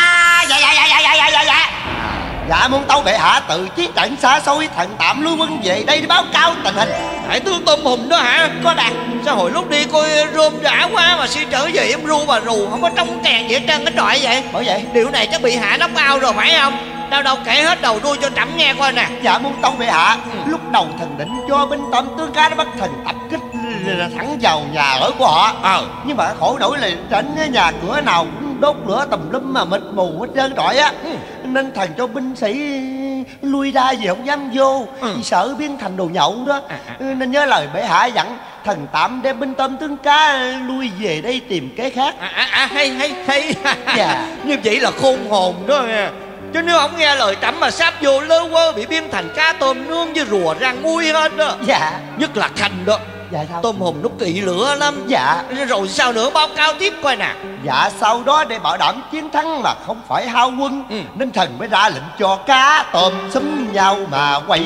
Speaker 3: Dạ muôn tâu bệ hạ, từ chiến trận xa xôi thần tạm lưu quân về đây để báo cáo tình hình.
Speaker 2: Đại tướng tôm hùm đó hả? Có đạt. Sao hồi lúc đi coi rôm rã quá mà suy trở về em ru bà rù, không có trông tràn gì hết trơn cái trọi vậy.
Speaker 3: Bởi vậy
Speaker 2: điều này chắc bị hạ knock out rồi phải không? Đâu kể hết đầu đuôi cho trẫm nghe coi nè.
Speaker 3: Dạ muôn tâu bệ hạ, lúc đầu thần định cho binh Tôm Tương Ca nó bắt thần tập kích thẳng vào nhà ở của họ. Nhưng mà khổ nổi là trên nhà cửa nào cũng đốt lửa tùm lum mà mịt mù hết trơn trọi á. Nên thần cho binh sĩ lui ra về không dám vô, vì sợ biến thành đồ nhậu đó. Nên nhớ lời bệ hạ dặn, thần tạm đem binh Tôm Tương Ca lui về đây tìm cái khác.
Speaker 2: Hay
Speaker 3: dạ.
Speaker 2: Như vậy là khôn hồn đó nghe. Chứ nếu không nghe lời trẫm mà sáp vô lơ quơ bị biến thành cá tôm nướng với rùa rang mui hết đó.
Speaker 3: Dạ.
Speaker 2: Nhất là Khanh đó.
Speaker 3: Dạ sao?
Speaker 2: Tôm hùm nó kỵ lửa lắm.
Speaker 3: Dạ.
Speaker 2: Rồi sao nữa, báo cáo tiếp coi nè.
Speaker 3: Dạ sau đó để bảo đảm chiến thắng mà không phải hao quân, nên thần mới ra lệnh cho cá tôm xúm nhau mà quậy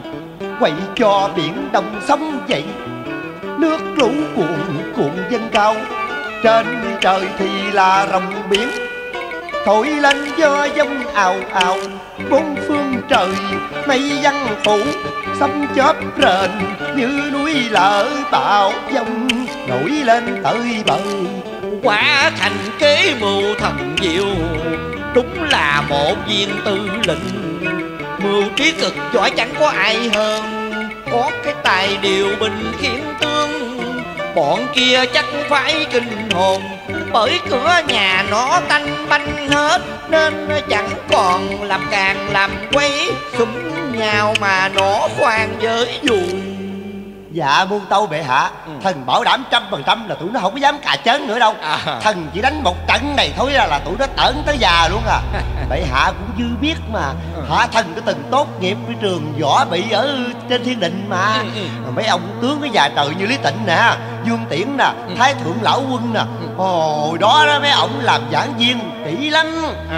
Speaker 3: cho biển đông sóng dậy. Nước lũ cuộn dâng cao, trên trời thì là rồng biển thổi lên gió giông ào ào. Bốn phương trời mây giăng phủ, sấm chớp rền như núi lở bão giông nổi lên tới bờ.
Speaker 2: Quả thành kế mưu thần diệu, đúng là một viên tư lệnh. Mưu trí cực giỏi chẳng có ai hơn, có cái tài điều binh khiển tướng. Bọn kia chắc phải kinh hồn, bởi cửa nhà nó tanh banh hết, nên chẳng còn làm càng làm quấy, xúm nhau mà nó khoan với dùi.
Speaker 3: Dạ muôn tâu bệ hạ, thần bảo đảm 100% là tụi nó không có dám cà chớn nữa đâu. Thần chỉ đánh một trận này thôi là tụi nó tởn tới già luôn à. Bệ hạ cũng dư biết mà, hạ thần đã từng tốt nghiệp cái trường võ bị ở trên Thiên Đình mà. Mấy ông tướng cái già trời như Lý Tịnh nè, Dương Tiễn nè, Thái Thượng Lão Quân nè, hồi đó mấy ông làm giảng viên kỹ lắm.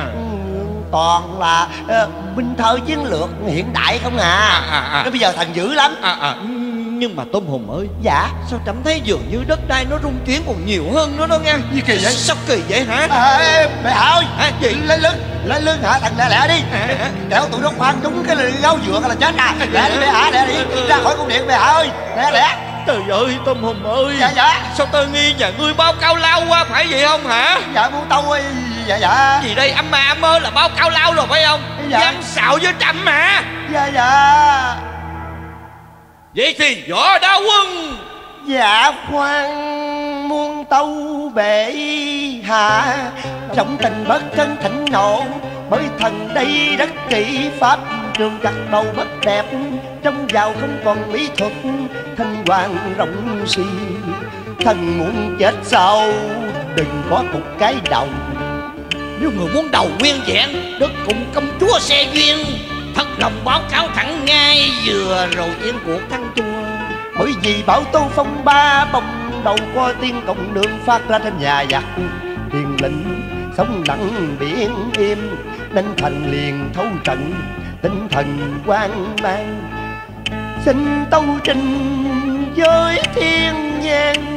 Speaker 3: Toàn là binh thơ chiến lược hiện đại không à. Nó bây giờ thần dữ lắm.
Speaker 2: Nhưng mà Tôm Hùm ơi,
Speaker 3: dạ.
Speaker 2: sao trẫm thấy dường như đất đai nó rung chuyển còn nhiều hơn nữa đó nghe.
Speaker 3: Gì kỳ vậy?
Speaker 2: Sao kỳ vậy hả?
Speaker 3: Bệ hạ ơi,
Speaker 2: gì?
Speaker 3: Lên lưng hạ thằng lẹ đi. Kéo tụi nó khoan trúng cái gáo dựa là chết à. Lẹ đi bệ hạ, lẹ đi. Ra khỏi cung điện bệ hạ ơi. Lẹ.
Speaker 2: Trời ơi Tôm Hùm ơi.
Speaker 3: Dạ.
Speaker 2: Sao tao nghi nhà ngươi báo cao lao qua phải vậy không hả?
Speaker 3: Dạ muốn tâu ơi. Dạ.
Speaker 2: Gì đây âm mà âm ơ là báo cao lao rồi phải không?
Speaker 3: Dạ.
Speaker 2: Dám xạo với trẫm mà.
Speaker 3: Dạ.
Speaker 2: Vậy thì võ đa quân.
Speaker 3: Dạ khoan muôn tâu bệ hạ, trọng tình bất cân thịnh nộ, bởi thần đây rất kỹ pháp, trường chặt đầu bất đẹp, trong giàu không còn mỹ thuật, thanh hoàng rộng si. Thần muốn chết sao đừng có một cái đầu.
Speaker 2: Nếu người muốn đầu nguyên vẹn, được cùng công chúa xe duyên, thật lòng báo cáo thẳng ngay vừa rồi yên cuộc thăng chua.
Speaker 3: Bởi vì bão tố phong ba bồng đầu qua tiên cộng nương phát ra trên nhà giặc, truyền lệnh sống lặng biển im, nên thành liền thấu trận tinh thần quan mang, xin tâu trình với thiên nhang.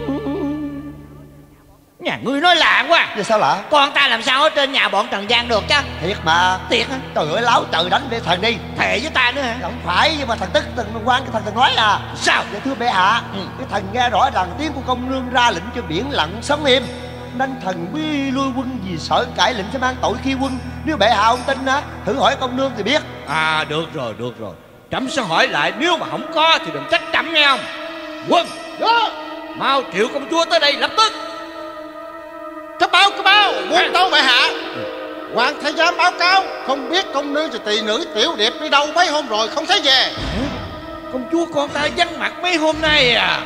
Speaker 2: Nhà ngươi nói lạ quá.
Speaker 3: Vậy sao lạ?
Speaker 2: Con ta làm sao ở trên nhà bọn Trần Gian được chứ?
Speaker 3: Thiệt mà.
Speaker 2: Thiệt hả?
Speaker 3: Trời ơi láo trời đánh về thần đi.
Speaker 2: Thề với ta nữa hả?
Speaker 3: Không phải, nhưng mà thần tức thần quan cái thần từng nói à.
Speaker 2: Sao?
Speaker 3: Dạ thưa bệ hạ, cái thần nghe rõ rằng tiếng của công nương ra lệnh cho biển lặng sóng êm, nên thần mới lui quân vì sợ cãi lệnh sẽ mang tội khi quân. Nếu bệ hạ không tin á, thử hỏi công nương thì biết.
Speaker 2: À được rồi. Trẫm sẽ hỏi lại, nếu mà không có thì đừng trách trẫm nghe không? Quân. Mau triệu công chúa tới đây lập tức.
Speaker 6: Cấp báo muôn tâu bệ hạ. Hoàng thái giám báo cáo, không biết công nương và tỳ nữ Tiểu Điệp đi đâu mấy hôm rồi không thấy về.
Speaker 2: Công chúa con ta vắng mặt mấy hôm nay à?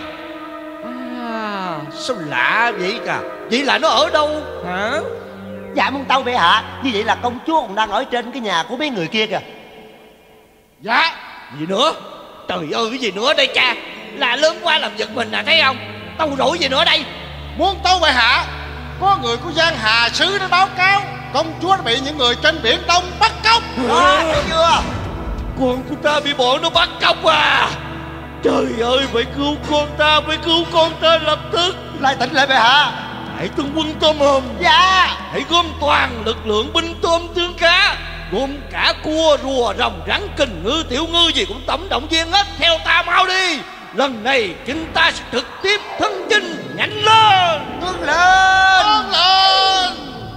Speaker 2: Sao lạ vậy cả? Vậy là nó ở đâu hả?
Speaker 3: Dạ muôn tâu bệ hạ, như vậy là công chúa còn đang ở trên cái nhà của mấy người kia kìa.
Speaker 2: Dạ. Gì nữa? Trời ơi cái gì nữa đây cha? Là lớn quá làm giật mình à, thấy không? Tâu rủi gì nữa đây?
Speaker 6: Muôn tâu bệ hạ, có người của Giang Hà Sứ đến báo cáo công chúa đã bị những người trên biển Đông bắt cóc.
Speaker 3: Đó, thấy chưa?
Speaker 2: Con của ta bị bọn nó bắt cóc à? Trời ơi, phải cứu con ta lập tức.
Speaker 3: Lại tỉnh lại bệ hạ.
Speaker 2: Đại tướng quân Tôm Hùm.
Speaker 3: Dạ.
Speaker 2: Hãy gom toàn lực lượng binh tôm tương cá, gồm cả cua, rùa, rồng, rắn, kình, ngư, tiểu ngư gì cũng tổng động viên hết. Theo ta mau đi. Lần này chúng ta sẽ trực tiếp thân chinh. Nhanh lên.
Speaker 3: Vâng lên.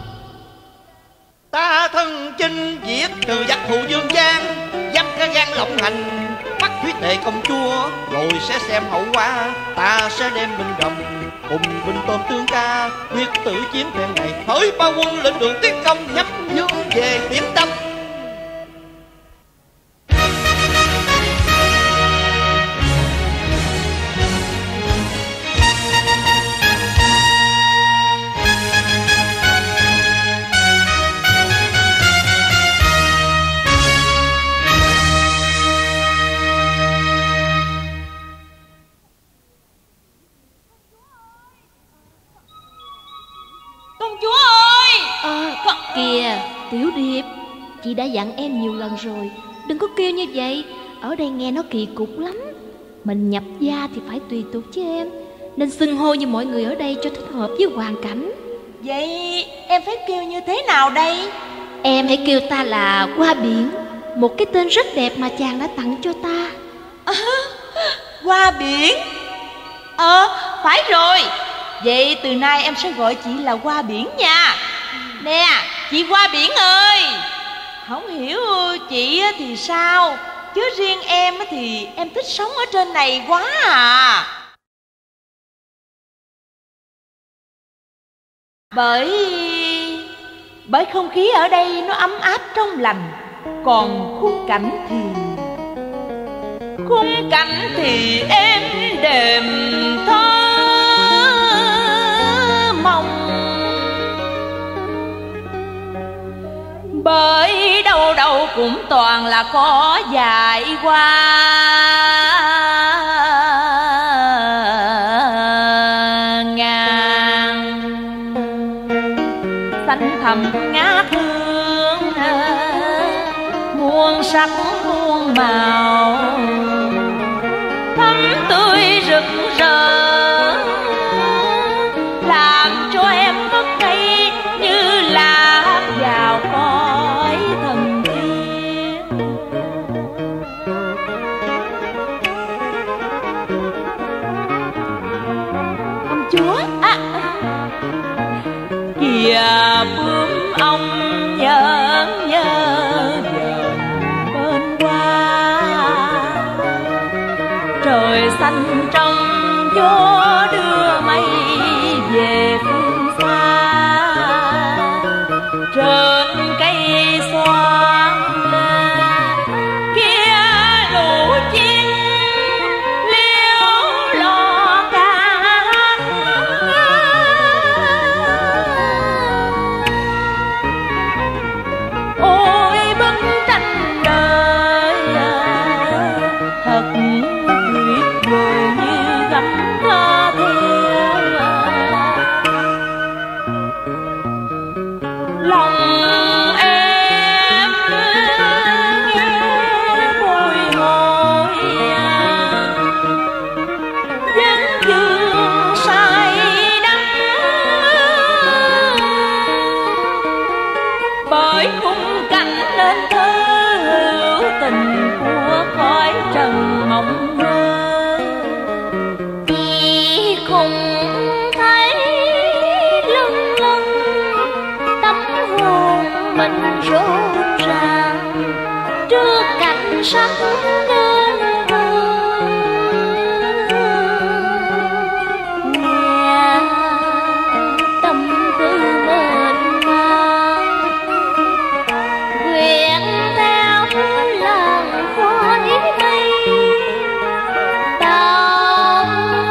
Speaker 2: Ta thân chinh giết trừ giặc thù Dương Giang, dắt cái gan lộng hành, bắt Thúy Tề công chúa, rồi sẽ xem hậu quả. Ta sẽ đem binh rồng cùng binh tôm tương ca, quyết tử chiến phen này, hỡi ba quân lên đường tiến công, nhắm hướng về biển Đông.
Speaker 4: Kìa Tiểu Điệp, chị đã dặn em nhiều lần rồi, đừng có kêu như vậy. Ở đây nghe nó kỳ cục lắm. Mình nhập gia thì phải tùy tục chứ em, nên xưng hô như mọi người ở đây cho thích hợp với hoàn cảnh.
Speaker 5: Vậy em phải kêu như thế nào đây?
Speaker 4: Em hãy kêu ta là Hoa Biển, một cái tên rất đẹp mà chàng đã tặng cho ta.
Speaker 5: Hoa Biển. Phải rồi. Vậy từ nay em sẽ gọi chị là Hoa Biển nha. Nè chị Hoa Biển ơi, không hiểu chị thì sao, chứ riêng em thì em thích sống ở trên này quá à. Bởi không khí ở đây nó ấm áp trong lành. Còn khung cảnh thì êm đềm thơ mộng. Bởi đâu đâu cũng toàn là có dại hoa ngàn, xanh thẳm ngát hương muôn sắc muôn màu, thắm Kìa bướm ong nhớ bên qua, trời xanh trong gió đưa mây về phương xa. Trên cây xoan kia lũ chim liêu lo ca. Ôi bức tranh đời thật tuyệt vời như gấm thơ thiên. Lòng em nghe bồi hồi vẫn dường say đắm, bởi khung cảnh nên thơ hữu tình của cõi trần mộng mơ.
Speaker 4: Chỉ không thấy lưng lưng tâm hồn mình rộn ràng trước cảnh sắc nên nghe tâm tư mênh mang quyện theo làn khói mây tao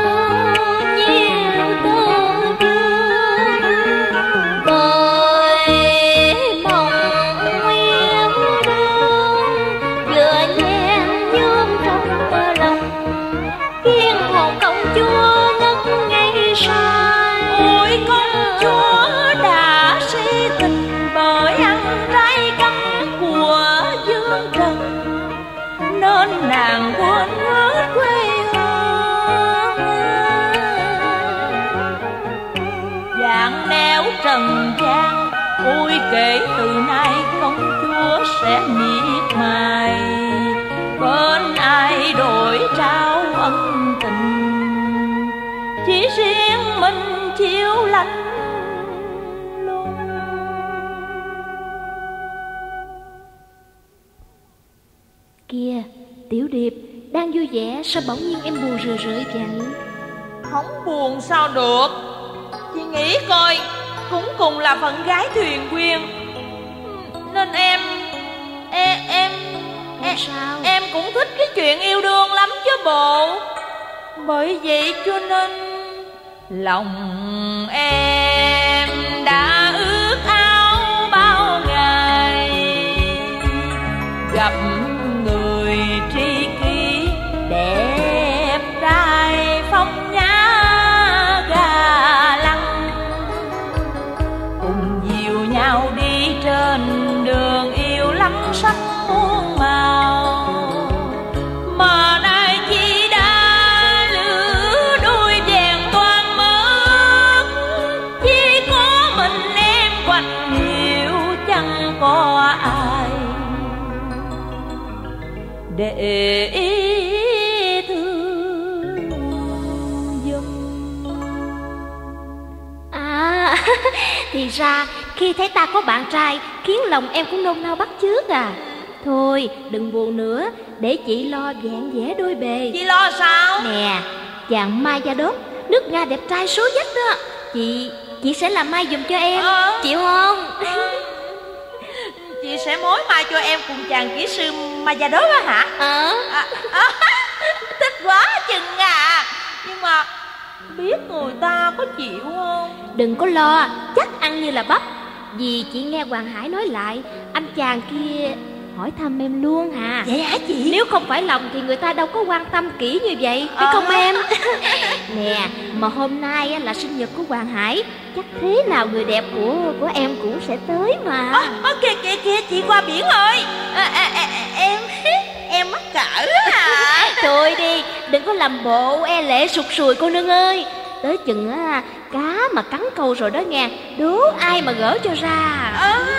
Speaker 4: nhiều tương dương bởi mộng yêu đương vừa nhen nhuốm trong mơ lòng khiến hồn công chúa ngất ngây say.
Speaker 5: Ôi công chúa đã si tình bởi ăn trái cấm của dương trần, nên nàng quên hết quê hương. Dạng nẻo trần gian, ôi kể từ nay công chúa sẽ miệt mài bên ai đổi trao ân tình, chỉ riêng mình chiếu lạnh lùng.
Speaker 4: Kìa, Tiểu Điệp đang vui vẻ, sao bỗng nhiên em buồn rười rượi vậy?
Speaker 5: Không buồn sao được, chị nghĩ coi cũng cùng là phận gái thuyền quyên, nên
Speaker 4: Sao?
Speaker 5: em cũng thích cái chuyện yêu đương lắm chứ bộ. Bởi vậy cho nên lòng em đã ước ao bao ngày gặp người tri kỷ đẹp trai phong nhã ga lăng, cùng dìu nhau đi trên đường yêu lắm sắc muôn màu. Mà nay chỉ đã lửa đôi đèn toàn mất, chỉ có mình em quạnh hiu chẳng có ai để ý thương giùm.
Speaker 4: À, thì ra khi thấy ta có bạn trai khiến lòng em cũng nôn nao bắt chước à. Thôi đừng buồn nữa, để chị lo vẹn vẽ đôi bề.
Speaker 5: Chị lo sao?
Speaker 4: Nè, chàng Mai Gia Đốp, nước Nga đẹp trai số dách đó. Chị sẽ làm mai giùm cho em, chịu không?
Speaker 5: Chị sẽ mối mai cho em cùng chàng kỹ sư Mai Gia Đốp á hả? Thích quá chừng à. Nhưng mà biết người ta có chịu không?
Speaker 4: Đừng có lo, chắc ăn như là bắp. Vì chị nghe Hoàng Hải nói lại, anh chàng kia hỏi thăm em luôn hả?
Speaker 5: Vậy hả chị?
Speaker 4: Nếu không phải lòng thì người ta đâu có quan tâm kỹ như vậy, phải không em? Nè, mà hôm nay là sinh nhật của Hoàng Hải, chắc thế nào người đẹp của em cũng sẽ tới mà.
Speaker 5: Kìa chị Qua Biển ơi, em mắc cỡ à.
Speaker 4: Thôi đi, đừng có làm bộ e lệ sụt sùi cô nương ơi. Tới chừng cá mà cắn câu rồi đó nghe, đố ai mà gỡ cho ra.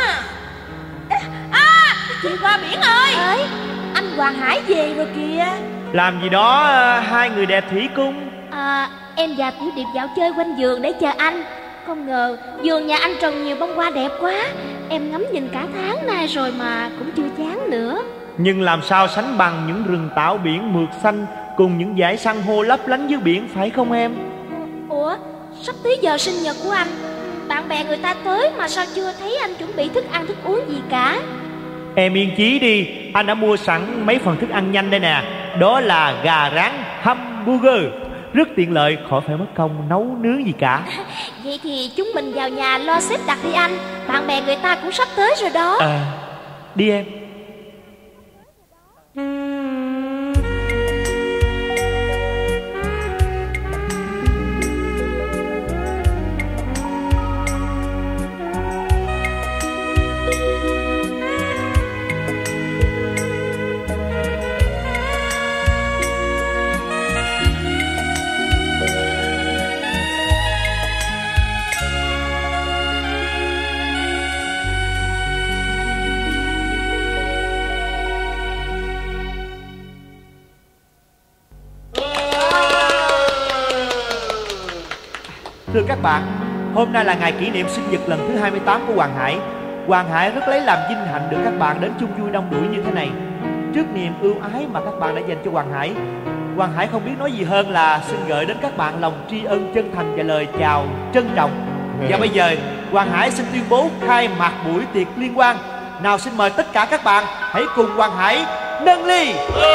Speaker 5: Chị Qua Biển ơi, anh Hoàng Hải về rồi kìa.
Speaker 8: Làm gì đó hai người đẹp thủy cung?
Speaker 4: Em và Tiểu Điệp dạo chơi quanh vườn để chờ anh. không ngờ vườn nhà anh trồng nhiều bông hoa đẹp quá. Em ngắm nhìn cả tháng nay rồi mà cũng chưa chán nữa.
Speaker 8: Nhưng làm sao sánh bằng những rừng tảo biển mượt xanh cùng những dải san hô lấp lánh dưới biển, phải không em?
Speaker 4: Ủa, sắp tới giờ sinh nhật của anh, bạn bè người ta tới mà sao chưa thấy anh chuẩn bị thức ăn thức uống gì cả?
Speaker 8: Em yên chí đi, anh đã mua sẵn mấy phần thức ăn nhanh đây nè. Đó là gà rán hamburger, rất tiện lợi, khỏi phải mất công nấu nướng gì cả.
Speaker 4: Vậy thì chúng mình vào nhà lo xếp đặt đi anh. Bạn bè người ta cũng sắp tới rồi đó.
Speaker 8: Đi em. Thưa các bạn, hôm nay là ngày kỷ niệm sinh nhật lần thứ 28 của Hoàng Hải. Hoàng Hải rất lấy làm vinh hạnh được các bạn đến chung vui đông đủ như thế này. Trước niềm ưu ái mà các bạn đã dành cho Hoàng Hải không biết nói gì hơn là xin gửi đến các bạn lòng tri ân chân thành và lời chào trân trọng. Và bây giờ, Hoàng Hải xin tuyên bố khai mạc buổi tiệc liên hoan. Nào xin mời tất cả các bạn hãy cùng Hoàng Hải nâng ly.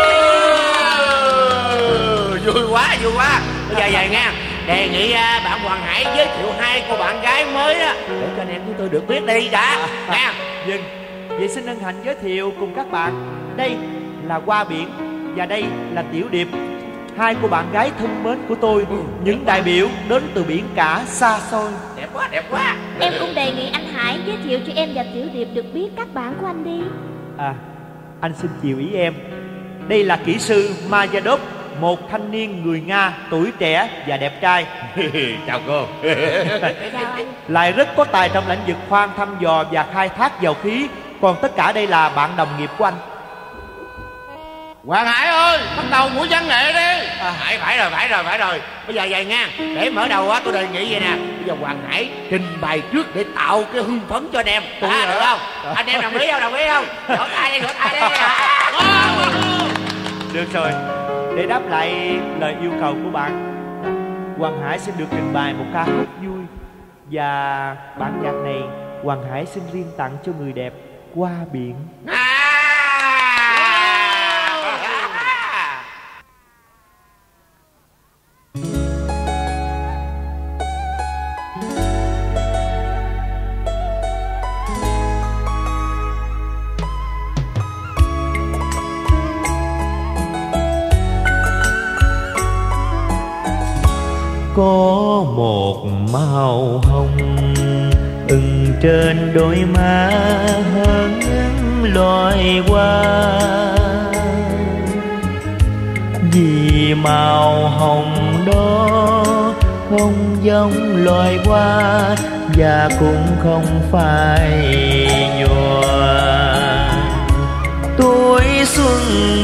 Speaker 2: Vui quá. Bây giờ vậy nha, đề nghị bạn Hoàng Hải giới thiệu hai cô bạn gái mới đó để cho anh em chúng tôi được biết đi đã nha.
Speaker 8: Vâng, vậy xin hân hạnh giới thiệu cùng các bạn. Đây là Hoa Biển và đây là Tiểu Điệp, hai cô bạn gái thân mến của tôi, những đại biểu đến từ biển cả xa xôi.
Speaker 2: Đẹp quá.
Speaker 4: Em cũng đề nghị anh Hải giới thiệu cho em và Tiểu Điệp được biết các bạn của anh đi.
Speaker 8: Anh xin chiều ý em. Đây là kỹ sư Majadov, một thanh niên người Nga tuổi trẻ và đẹp trai.
Speaker 2: Chào cô.
Speaker 4: Chào anh.
Speaker 8: Lại rất có tài trong lĩnh vực khoan thăm dò và khai thác dầu khí. Còn tất cả đây là bạn đồng nghiệp của anh.
Speaker 2: Hoàng Hải ơi, bắt đầu buổi văn nghệ đi. Phải rồi. Bây giờ vậy nha, để mở đầu á tôi đề nghị vậy nè. Bây giờ Hoàng Hải trình bày trước để tạo cái hưng phấn cho anh em. Được không? Anh em đồng ý không? Vỗ tay đi.
Speaker 8: Được rồi, để đáp lại lời yêu cầu của bạn, Hoàng Hải xin được trình bày một ca khúc vui. Và bản nhạc này Hoàng Hải xin riêng tặng cho người đẹp Hoa Biển.
Speaker 9: Có một màu hồng ửng trên đôi má hơn những loài hoa, vì màu hồng đó không giống loài hoa và cũng không phải nhòa. Tuổi xuân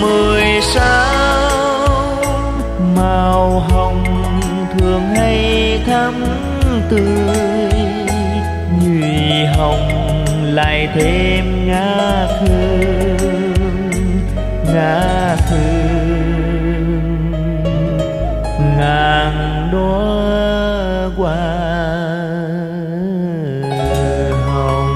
Speaker 9: 16 màu hồng thường hay thắm tươi, nhụy hồng lại thêm ngát hương ngàn đóa hoa hồng.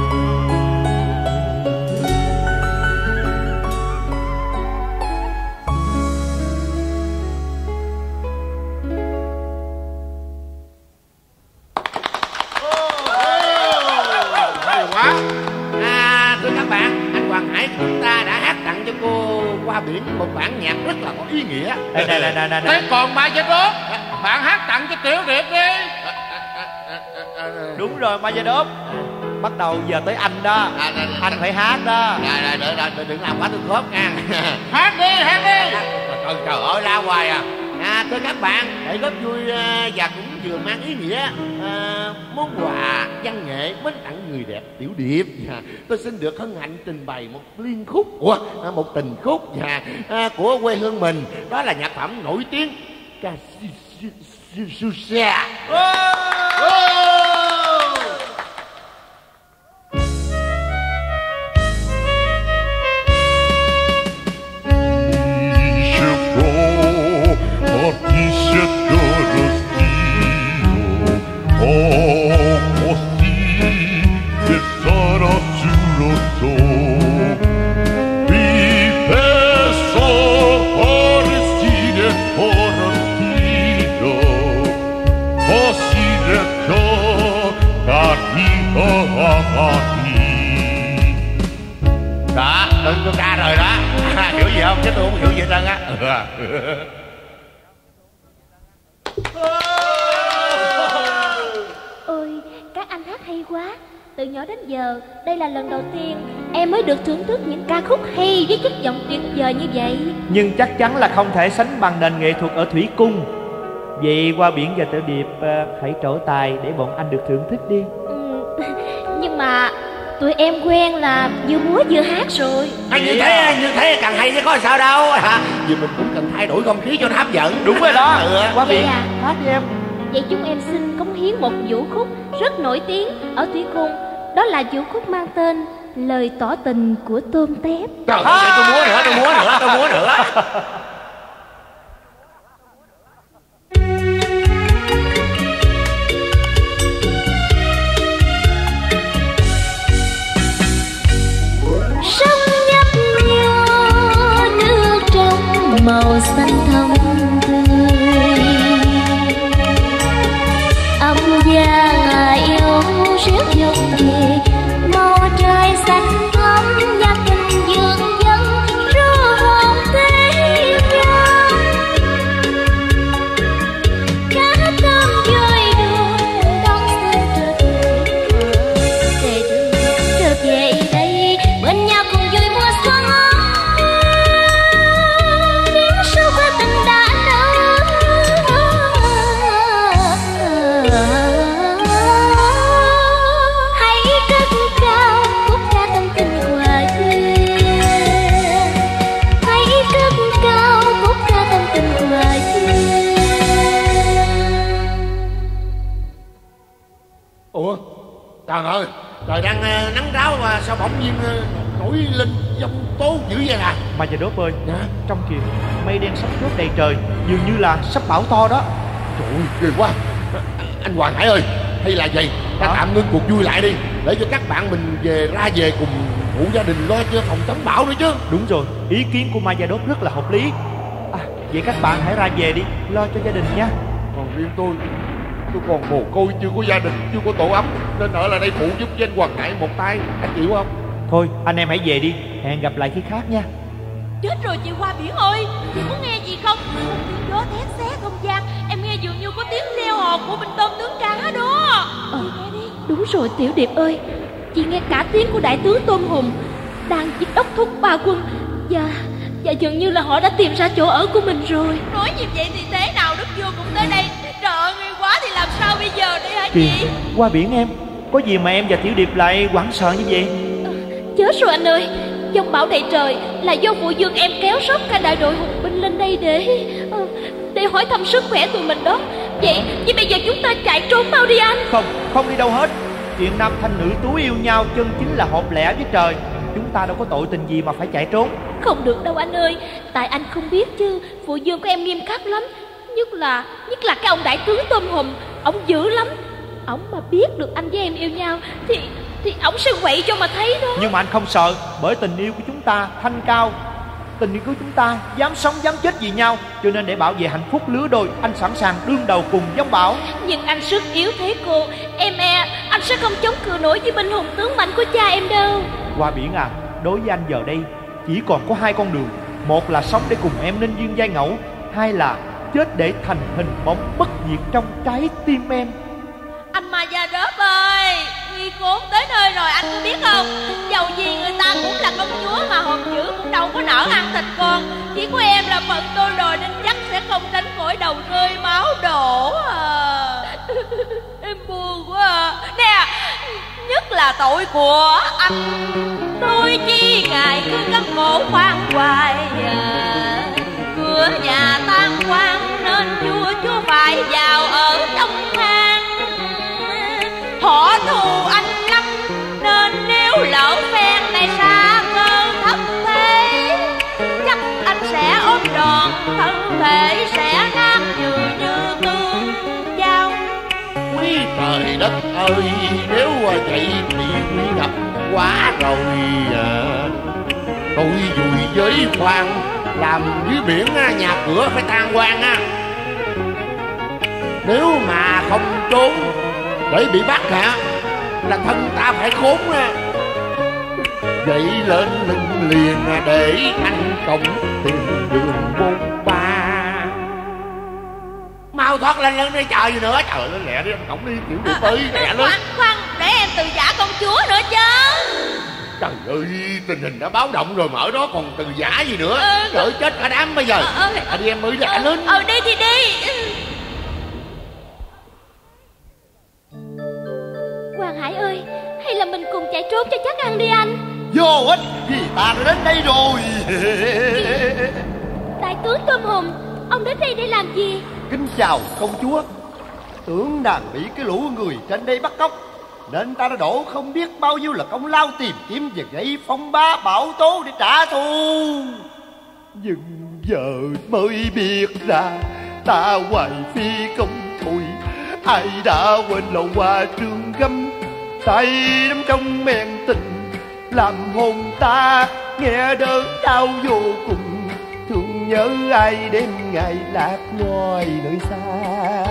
Speaker 2: Thưa các bạn, anh Hoàng Hải của chúng ta đã hát tặng cho cô Hoa Biển một bản nhạc rất là có ý nghĩa.
Speaker 6: Thế còn Majadov, bạn hát tặng cho Tiểu Điệp đi.
Speaker 8: Đúng rồi Majadov, bắt đầu giờ tới anh đó. Anh phải hát đó.
Speaker 2: Đừng làm quá tôi khớp nha.
Speaker 6: Hát đi.
Speaker 2: Trời ơi, la hoài à. Thưa các bạn, để góp vui và cũng vừa mang ý nghĩa món quà văn nghệ mến tặng người đẹp Tiểu Điệp, tôi xin được hân hạnh trình bày một liên khúc, một tình khúc của quê hương mình. Đó là nhạc phẩm nổi tiếng Cazuza.
Speaker 4: Ôi, các anh hát hay quá. Từ nhỏ đến giờ, đây là lần đầu tiên em mới được thưởng thức những ca khúc hay với chất giọng tuyệt vời như vậy.
Speaker 8: Nhưng chắc chắn là không thể sánh bằng nền nghệ thuật ở Thủy Cung. Vậy Hoa Biển và Tiểu Điệp hãy trổ tài để bọn anh được thưởng thức đi.
Speaker 4: Nhưng mà tụi em quen là vừa múa vừa hát rồi.
Speaker 7: Như thế càng hay chứ có sao đâu. Vì mình cũng cần thay đổi không khí cho nó hấp dẫn.
Speaker 8: Đúng rồi đó. Hoa Biển, hát đi em.
Speaker 4: Vậy chúng em xin cống hiến một vũ khúc rất nổi tiếng ở Thủy Cung. Đó là vũ khúc mang tên Lời Tỏ Tình của Tôm Tép.
Speaker 7: Trời ơi, tôi múa nữa.
Speaker 4: Sông nhấp nhô nước trong màu xanh thẫm tươi, âm vang yêu réo dòng về màu trời xanh thắm, nhạc tình dương dân ru hồn thế nhân. Cá tôm vui đùa đón xuân trở về đây bên nhau cùng vui mùa xuân. Đến sâu qua tình đã nở, hãy cất cao khúc ca tâm tình hòa duyên, hãy cất cao khúc ca tâm tình hòa duyên.
Speaker 7: Ủa trời ơi, trời đang nắng ráo mà sao bỗng nhiên nổi lên giông tố dữ vậy à?
Speaker 8: Mà giờ Đốp ơi, trong kìa mây đen sắp chốt đầy trời, dường như là sắp bão to đó.
Speaker 7: Trời ơi, ghê quá. Anh Hoàng Hải ơi, hay là vậy, ta tạm ngưng cuộc vui lại đi, để cho các bạn mình ra về cùng phụ gia đình lo cho phòng chống bão nữa chứ.
Speaker 8: Đúng rồi, ý kiến của Mai và Đốp rất là hợp lý. Vậy các bạn hãy ra về đi, lo cho gia đình nha.
Speaker 7: Còn riêng tôi còn mồ côi, chưa có gia đình, chưa có tổ ấm, nên ở lại đây phụ giúp với anh Hoàng Hải một tay. Anh chịu không?
Speaker 8: Thôi anh em hãy về đi, hẹn gặp lại khi khác nha.
Speaker 5: Chết rồi chị Hoa Biển ơi, chị có nghe gì không? Một tiếng gió thét xé không gian, em nghe dường như có tiếng reo hò của Bình Tôm nướng cá đó. Nghe đi.
Speaker 4: Đúng rồi Tiểu Điệp ơi, chị nghe cả tiếng của đại tướng Tôm Hùm đang giết đốc thúc ba quân, và dường như là họ đã tìm ra chỗ ở của mình rồi.
Speaker 5: Nói như vậy thì thế nào Đức Vua cũng tới đây. Trời ơi, nguy quá, thì làm sao bây giờ đây hả
Speaker 8: Kìa,
Speaker 5: chị?
Speaker 8: Hoa Biển em, có gì mà em và Tiểu Điệp lại hoảng sợ như vậy?
Speaker 4: Chết rồi anh ơi, giông bão đầy trời là do phụ dương em kéo sót cả đại đội hùng binh lên đây để hỏi thăm sức khỏe tụi mình đó. Vậy bây giờ chúng ta chạy trốn mau đi anh.
Speaker 8: Không đi đâu hết. Chuyện nam thanh nữ tú yêu nhau chân chính là hợp lẽ với trời. Chúng ta đâu có tội tình gì mà phải chạy trốn.
Speaker 4: Không được đâu anh ơi, tại anh không biết chứ phụ dương của em nghiêm khắc lắm. Nhất là cái ông đại tướng Tôm Hùm, ổng dữ lắm. Ổng mà biết được anh với em yêu nhau thì ổng sẽ quậy cho mà thấy đó.
Speaker 8: Nhưng mà anh không sợ, bởi tình yêu của chúng ta thanh cao. Tình yêu của chúng ta dám sống dám chết vì nhau, cho nên để bảo vệ hạnh phúc lứa đôi, anh sẵn sàng đương đầu cùng giông bão.
Speaker 4: Nhưng anh sức yếu thế cô, em anh sẽ không chống cự nổi với binh hùng tướng mạnh của cha em đâu.
Speaker 8: Hoa Biển à, đối với anh giờ đây chỉ còn có hai con đường. Một là sống để cùng em nên duyên giai ngẫu, hai là chết để thành hình bóng bất diệt trong trái tim em.
Speaker 5: Anh Mai Gia Đớp ơi, Nghi Khốn tới nơi rồi anh có biết không? Dầu gì người ta cũng là công chúa mà hồn dữ cũng đâu có nỡ ăn thịt con. Chỉ có em là phận tôi rồi nên chắc sẽ không tránh khỏi đầu rơi máu đổ à. Em buồn quá à. Nè, nhất là tội của anh, tôi chi ngài cứ cắt cổ khoan hoài à. Cửa nhà tan hoang nên chúa phải vào ở trong hang. Họ thù anh lắm nên nếu lỡ phen này xa cơ thấp thế, chắc anh sẽ ốm tròn, thân thể sẽ nát như tương dao.
Speaker 7: Quý trời đất ơi, nếu vậy thì quý gặp quá rồi à. Tôi vùi với khoan, làm dưới biển nhà cửa phải tan hoang á. Nếu mà không trốn để bị bắt hả, là thân ta phải khốn á. dậy lên lưng liền để anh cộng tìm đường 43. Mau thoát lên đi trời gì nữa. Trời ơi lẹ đi anh cộng đi kiểu được ơi lẹ lên.
Speaker 4: Khoan để em từ giả công chúa nữa chứ.
Speaker 7: Trời ơi tình hình đã báo động rồi mà ở đó còn từ giả gì nữa. Trời ơi chết cả đám bây giờ. Đi em ơi lẹ lên.
Speaker 4: Đi thì đi. Hoàng Hải ơi, hay là mình cùng chạy trốn cho chắc ăn đi anh.
Speaker 3: Vô ích vì ta đã đến đây rồi.
Speaker 4: Đại tướng Tôm Hùm, ông đến đây để làm gì?
Speaker 3: Kính chào công chúa. Tưởng nàng bị cái lũ người trên đây bắt cóc, nên ta đã đổ không biết bao nhiêu là công lao tìm kiếm và gây phong ba bão tố để trả thù. Nhưng giờ mới biết ra ta hoài phi công thôi. Ai đã quên lòng hoa trường gấm, tay đắm trong men tình, làm hồn ta nghe đớn đau vô cùng. Thương nhớ ai đêm ngày lạc ngoài nơi xa.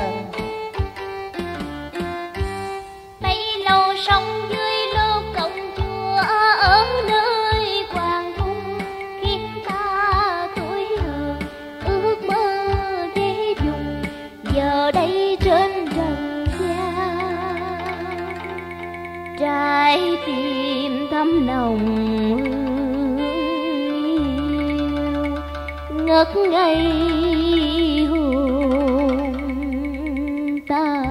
Speaker 4: Bấy lâu sống dưới lô công chúa ở nơi hoàng cung, khiến ta tuổi hờn ước mơ ghé dùng. Giờ đây trên trần gian, trái tim thắm nồng ngất ngây hồn ta.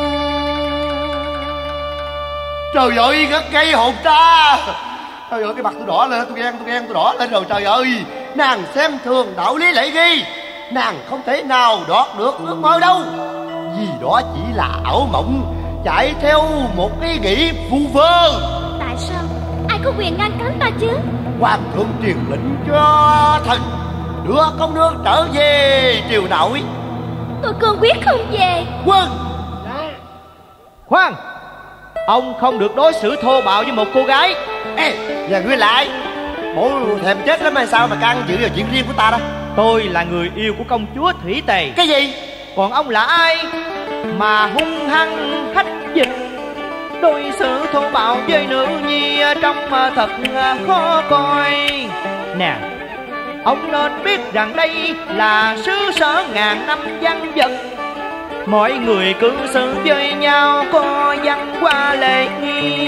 Speaker 3: Trời ơi ngất ngây hồn ta. Trời ơi cái mặt tôi đỏ lên, tôi ghen tôi đỏ lên rồi. Trời ơi nàng xem thường đạo lý lễ nghi, nàng không thể nào đoạt được ước mơ đâu. Vì đó chỉ là ảo mộng, chạy theo một ý nghĩ vu vơ.
Speaker 4: Tại sao? Ai có quyền ngăn cấm ta chứ?
Speaker 3: Hoàng thượng truyền lệnh cho thần đưa công nương trở về triều nội.
Speaker 4: Tôi cương quyết không về.
Speaker 3: Quân.
Speaker 2: Khoan, ông không được đối xử thô bạo với một cô gái.
Speaker 3: Ê, và ngươi lại bộ thèm chết lắm hay sao mà can dự vào chuyện riêng của ta đó.
Speaker 2: Tôi là người yêu của công chúa Thủy Tề.
Speaker 3: Cái gì?
Speaker 2: Còn ông là ai mà hung hăng hách dịch, đối xử thô bạo với nữ nhi trông thật khó coi. Nè, ông nên biết rằng đây là xứ sở ngàn năm văn vật, mọi người cư xử với nhau có văn hóa lễ nghi.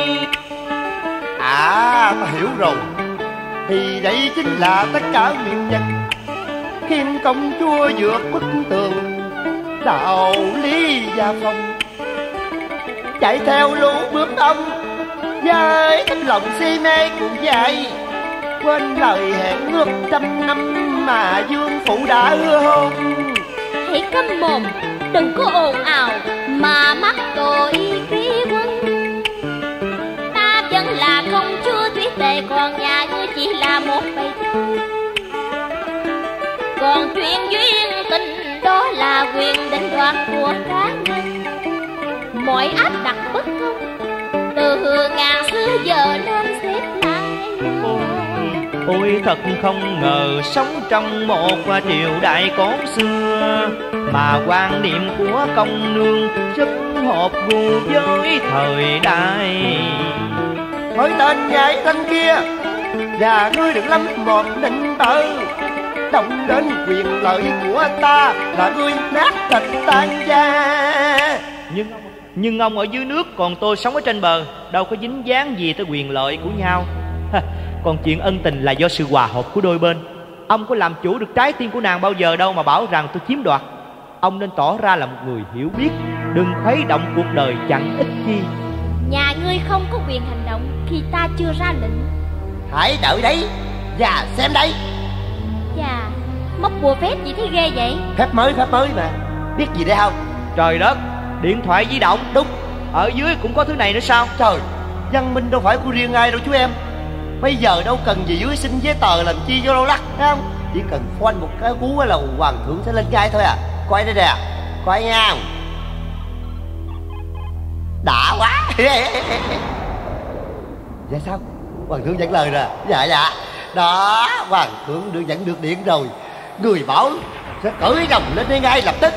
Speaker 3: À, ta hiểu rồi. Thì đây chính là tất cả nguyên nhân khiến công chúa vượt bức tường đạo lý gia phong, chạy theo lũ bước ông với tấm lòng si mê cuồng dại, quên lời hẹn ước 100 năm mà vương phụ đã hứa hôn.
Speaker 4: Hãy câm mồm, đừng có ồn ào mà mắc tội khí quân. Ta vẫn là công chúa Thủy Tề, còn nhà ngươi chỉ là một bầy trâu. Còn chuyện duyên tình đó là quyền định đoạt của cá nhân. Mọi áp đặt bất công từ ngàn xưa giờ nên xếp lại.
Speaker 2: Ôi thật không ngờ sống trong một triều đại cổ xưa mà quan niệm của công nương rất hợp gu với thời đại.
Speaker 3: Hỏi tên nhảy tên kia và ngươi đừng lắm một định tợ, động đến quyền lợi của ta là ngươi nát thịt tan da.
Speaker 2: Nhưng ông ở dưới nước, còn tôi sống ở trên bờ, đâu có dính dáng gì tới quyền lợi của nhau. Còn chuyện ân tình là do sự hòa hợp của đôi bên. Ông có làm chủ được trái tim của nàng bao giờ đâu mà bảo rằng tôi chiếm đoạt. Ông nên tỏ ra là một người hiểu biết, đừng khuấy động cuộc đời chẳng ích chi.
Speaker 4: Nhà ngươi không có quyền hành động khi ta chưa ra lệnh.
Speaker 3: Hãy đợi đấy và xem đấy.
Speaker 4: Chà, móc bùa phép gì thấy ghê vậy?
Speaker 3: Phép mới mà. Biết gì đây không?
Speaker 2: Trời đất, điện thoại di động.
Speaker 3: Đúng.
Speaker 2: Ở dưới cũng có thứ này nữa sao?
Speaker 3: Trời, văn minh đâu phải của riêng ai đâu chú em. Bây giờ đâu cần gì dưới xin giấy tờ làm chi cho lâu lắc, thấy không? Chỉ cần phone một cái cú là hoàng thượng sẽ lên gai thôi à. Coi đây nè, coi nha. Đã quá. Dạ sao? Hoàng thượng dẫn lời rồi. Dạ. Đó, hoàng thượng được nhận được điện rồi. Người bảo sẽ cởi rồng lên đây ngay lập tức.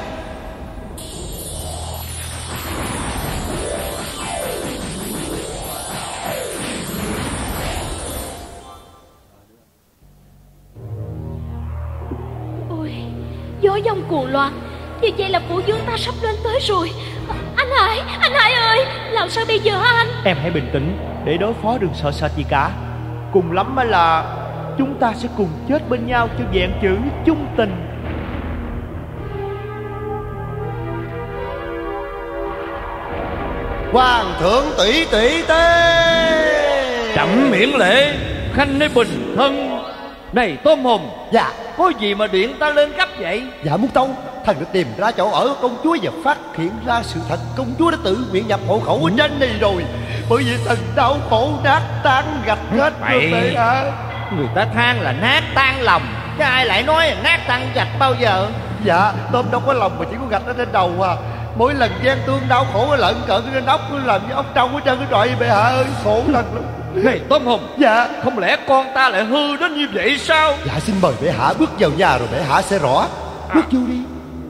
Speaker 4: sói dông cuồng loạn. Như vậy là phụ vương ta sắp lên tới rồi. Anh Hải ơi, làm sao bây giờ anh?
Speaker 8: Em hãy bình tĩnh, để đối phó đừng sợ sệt gì cả. Cùng lắm là chúng ta sẽ cùng chết bên nhau cho vẹn chữ chung tình.
Speaker 3: Hoàng thượng tỷ tỷ tế.
Speaker 2: Chậm miễn lễ, khanh ấy bình thân. Này Tôm Hùm,
Speaker 3: Dạ.
Speaker 2: có gì mà điện ta lên cấp vậy?
Speaker 3: Dạ Muôn Tâu, thần đã tìm ra chỗ ở của công chúa và phát hiện ra sự thật công chúa đã tự nguyện nhập hộ khẩu ở trên này rồi. Bởi vì thần đau khổ nát tan gạch hết rồi bệ hạ.
Speaker 2: Người ta than là nát tan lòng, chứ ai lại nói là nát tan gạch bao giờ?
Speaker 3: Dạ, tôm đâu có lòng mà chỉ có gạch ở trên đầu à. Mỗi lần gian tương đau khổ cái lợn cợn trên ốc cứ làm như ốc trâu ở trên cái trọi bệ hạ ơi, khổ thật lắm.
Speaker 2: Này Tôm Hùm,
Speaker 3: Dạ.
Speaker 2: không lẽ con ta lại hư đến như vậy sao?
Speaker 3: Dạ xin mời bệ hạ bước vào nhà rồi bệ hạ sẽ rõ. Bước vô đi.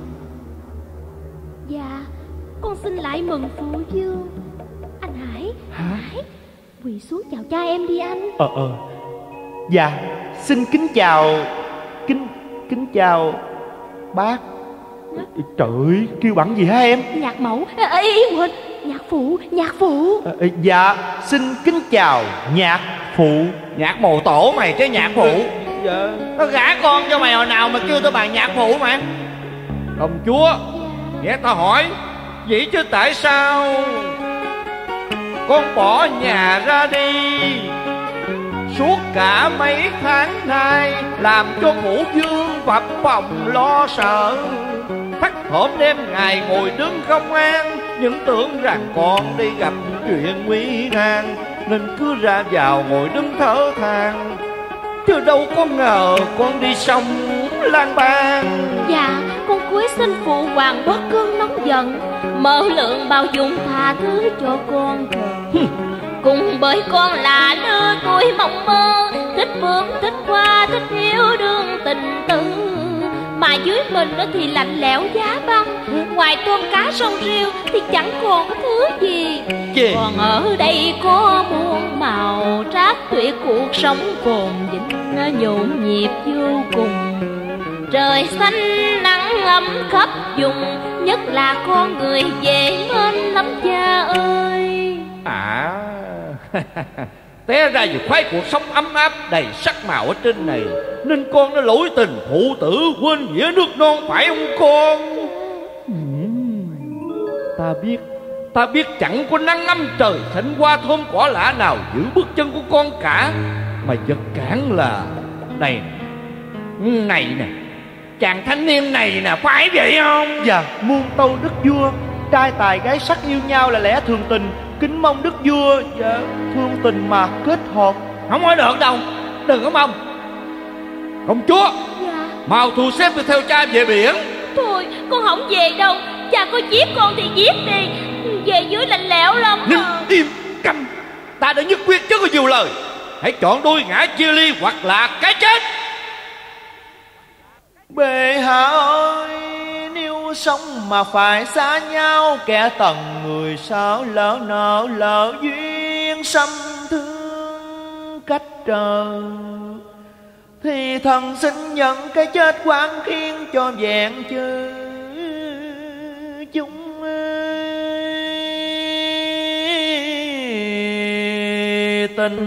Speaker 4: Dạ, con xin lại mừng phụ vương. Anh Hải, quỳ xuống chào cha em đi anh.
Speaker 8: Dạ, xin kính chào. Kính chào bác. Trời ơi, kêu bằng gì hả em?
Speaker 4: Nhạc mẫu, quên, nhạc phụ.
Speaker 8: Dạ, xin kính chào nhạc phụ.
Speaker 2: Nhạc mồ tổ mày chứ nhạc phụ.
Speaker 8: Dạ.
Speaker 2: Nó gả con cho mày hồi nào mà kêu tao bằng nhạc phụ mà. Công chúa, nghe ta hỏi, vậy chứ tại sao con bỏ nhà ra đi suốt cả mấy tháng nay, làm cho phụ vương phập phòng lo sợ, thắt thỏm đêm ngày ngồi đứng không an, những tưởng rằng con đi gặp chuyện nguy nan, nên cứ ra vào ngồi đứng thở than, chứ đâu có ngờ con đi sông lang bang.
Speaker 4: Dạ, con cúi xin phụ hoàng bớt cơn nóng giận, mở lượng bao dung tha thứ cho con. Cùng bởi con là lứa tuổi mộng mơ, thích bước thích qua thích yêu đương tình tư, mà dưới mình thì lạnh lẽo giá băng, ngoài tôm cá sông riêu thì chẳng còn có thứ gì. Còn ở đây có muôn màu trác tuyệt, cuộc sống cồn vĩnh nhộn nhịp vô cùng, trời xanh nắng ấm khắp vùng, nhất là con người dễ mến lắm cha ơi.
Speaker 2: Té ra vì khoái cuộc sống ấm áp đầy sắc màu ở trên này, nên con nó lỗi tình phụ tử, quên nghĩa nước non, phải không con? Ta biết chẳng có nắng ấm trời xanh hoa thơm cỏ lạ nào giữ bước chân của con cả, mà vật cản là này nè, chàng thanh niên này nè, phải vậy không?
Speaker 8: Dạ, muôn tâu đức vua, trai tài gái sắc yêu nhau là lẽ thường tình, kính mong đức vua thương tình mà kết hợp.
Speaker 2: Không có được đâu, đừng có mong. Công chúa,
Speaker 4: Dạ.
Speaker 2: mau thu xếp đi theo cha về biển.
Speaker 4: Thôi, con không về đâu, cha có giết con thì giết đi, về dưới lạnh lẽo lắm.
Speaker 2: Im câm, ta đã nhất quyết chứ có nhiều lời. Hãy chọn đôi ngã chia ly hoặc là cái chết.
Speaker 8: Bệ hạ ơi, nếu sống mà phải xa nhau, kẻ tần người sao lỡ nợ lỡ duyên, xâm thương cách trời, thì thần xin nhận cái chết quán khiến cho vẹn chữ chúng tình.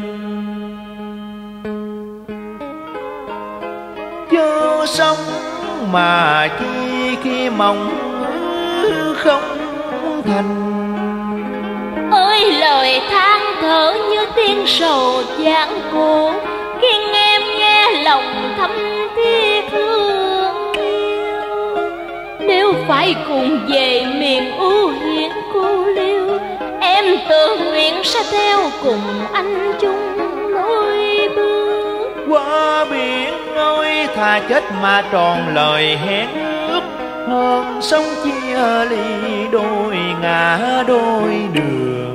Speaker 8: Chớ sống mà chi khi mong không thành.
Speaker 4: Ơi lời than thở như tiếng sầu giảng cô, khiến em nghe lòng thâm thiết thương yêu. Nếu phải cùng về miền ưu hiển cô liêu, em tự nguyện sẽ theo cùng anh chung lối bước.
Speaker 8: Qua biển ơi, thà chết mà tròn lời hẹn ước, hơn sống chia ly đôi ngả đôi đường.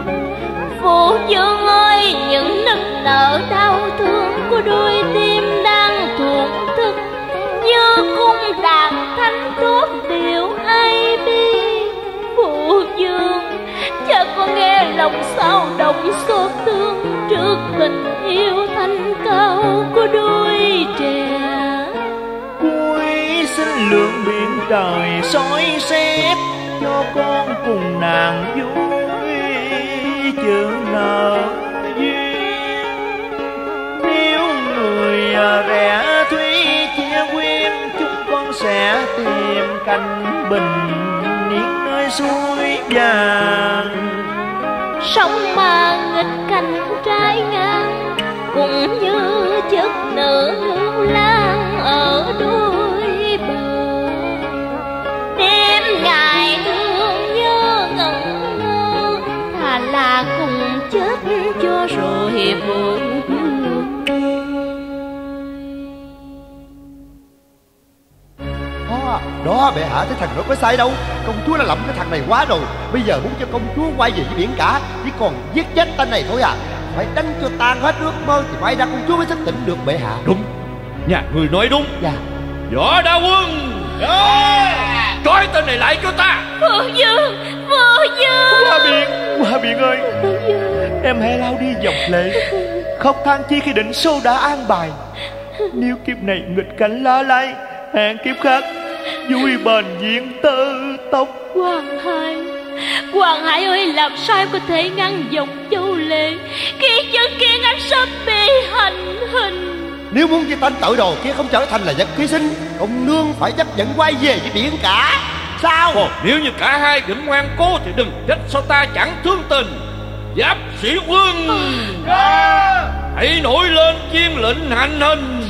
Speaker 4: Phụ vương ơi, những nức nở đau thương của đôi tim đã
Speaker 9: trời soi xếp cho con cùng nàng vui chữ nợ duyên. Nếu người rẻ thúy chia quyên, chúng con sẽ tìm cành bình niết nơi suối vàng.
Speaker 4: Sông mà nghịch cảnh trái ngang, cũng như chất nữ lưu lang ở đôi bờ. Đêm ngày thương nhớ ngẩn ngơ, thà là cùng chết cho rồi vội.
Speaker 3: Đó bệ hạ, thấy thằng đó có sai đâu. Công chúa đã lậm cái thằng này quá rồi. Bây giờ muốn cho công chúa quay về với biển cả, chỉ còn giết chết tên này thôi à. Phải đánh cho tan hết ước mơ thì may ra công chúa mới thức tỉnh được bệ hạ.
Speaker 10: Đúng, nhà người nói đúng.
Speaker 3: Dạ.
Speaker 10: Võ Đa Quân, trói tên này lại cho ta.
Speaker 4: Phụ Dương, phụ Dương.
Speaker 9: Hoa Biện ơi, em hãy lau đi dòng lệ, khóc than chi khi định số đã an bài. Nếu kiếp này nghịch cảnh lá lay, hẹn kiếp khác vui bền diện tơ tóc.
Speaker 4: Hoàng Hải ơi, làm sao em có thể ngăn dòng châu lệ khi chứng kiến anh sắp bị hành hình.
Speaker 3: Nếu muốn cho tên tội đồ kia không trở thành là vật hy sinh, công nương phải chấp nhận quay về với biển cả. Sao?
Speaker 10: Còn nếu như cả hai vẫn ngoan cố thì đừng trách sao ta chẳng thương tình. Giáp sĩ quân, hãy nổi lên chiên lệnh hành hình.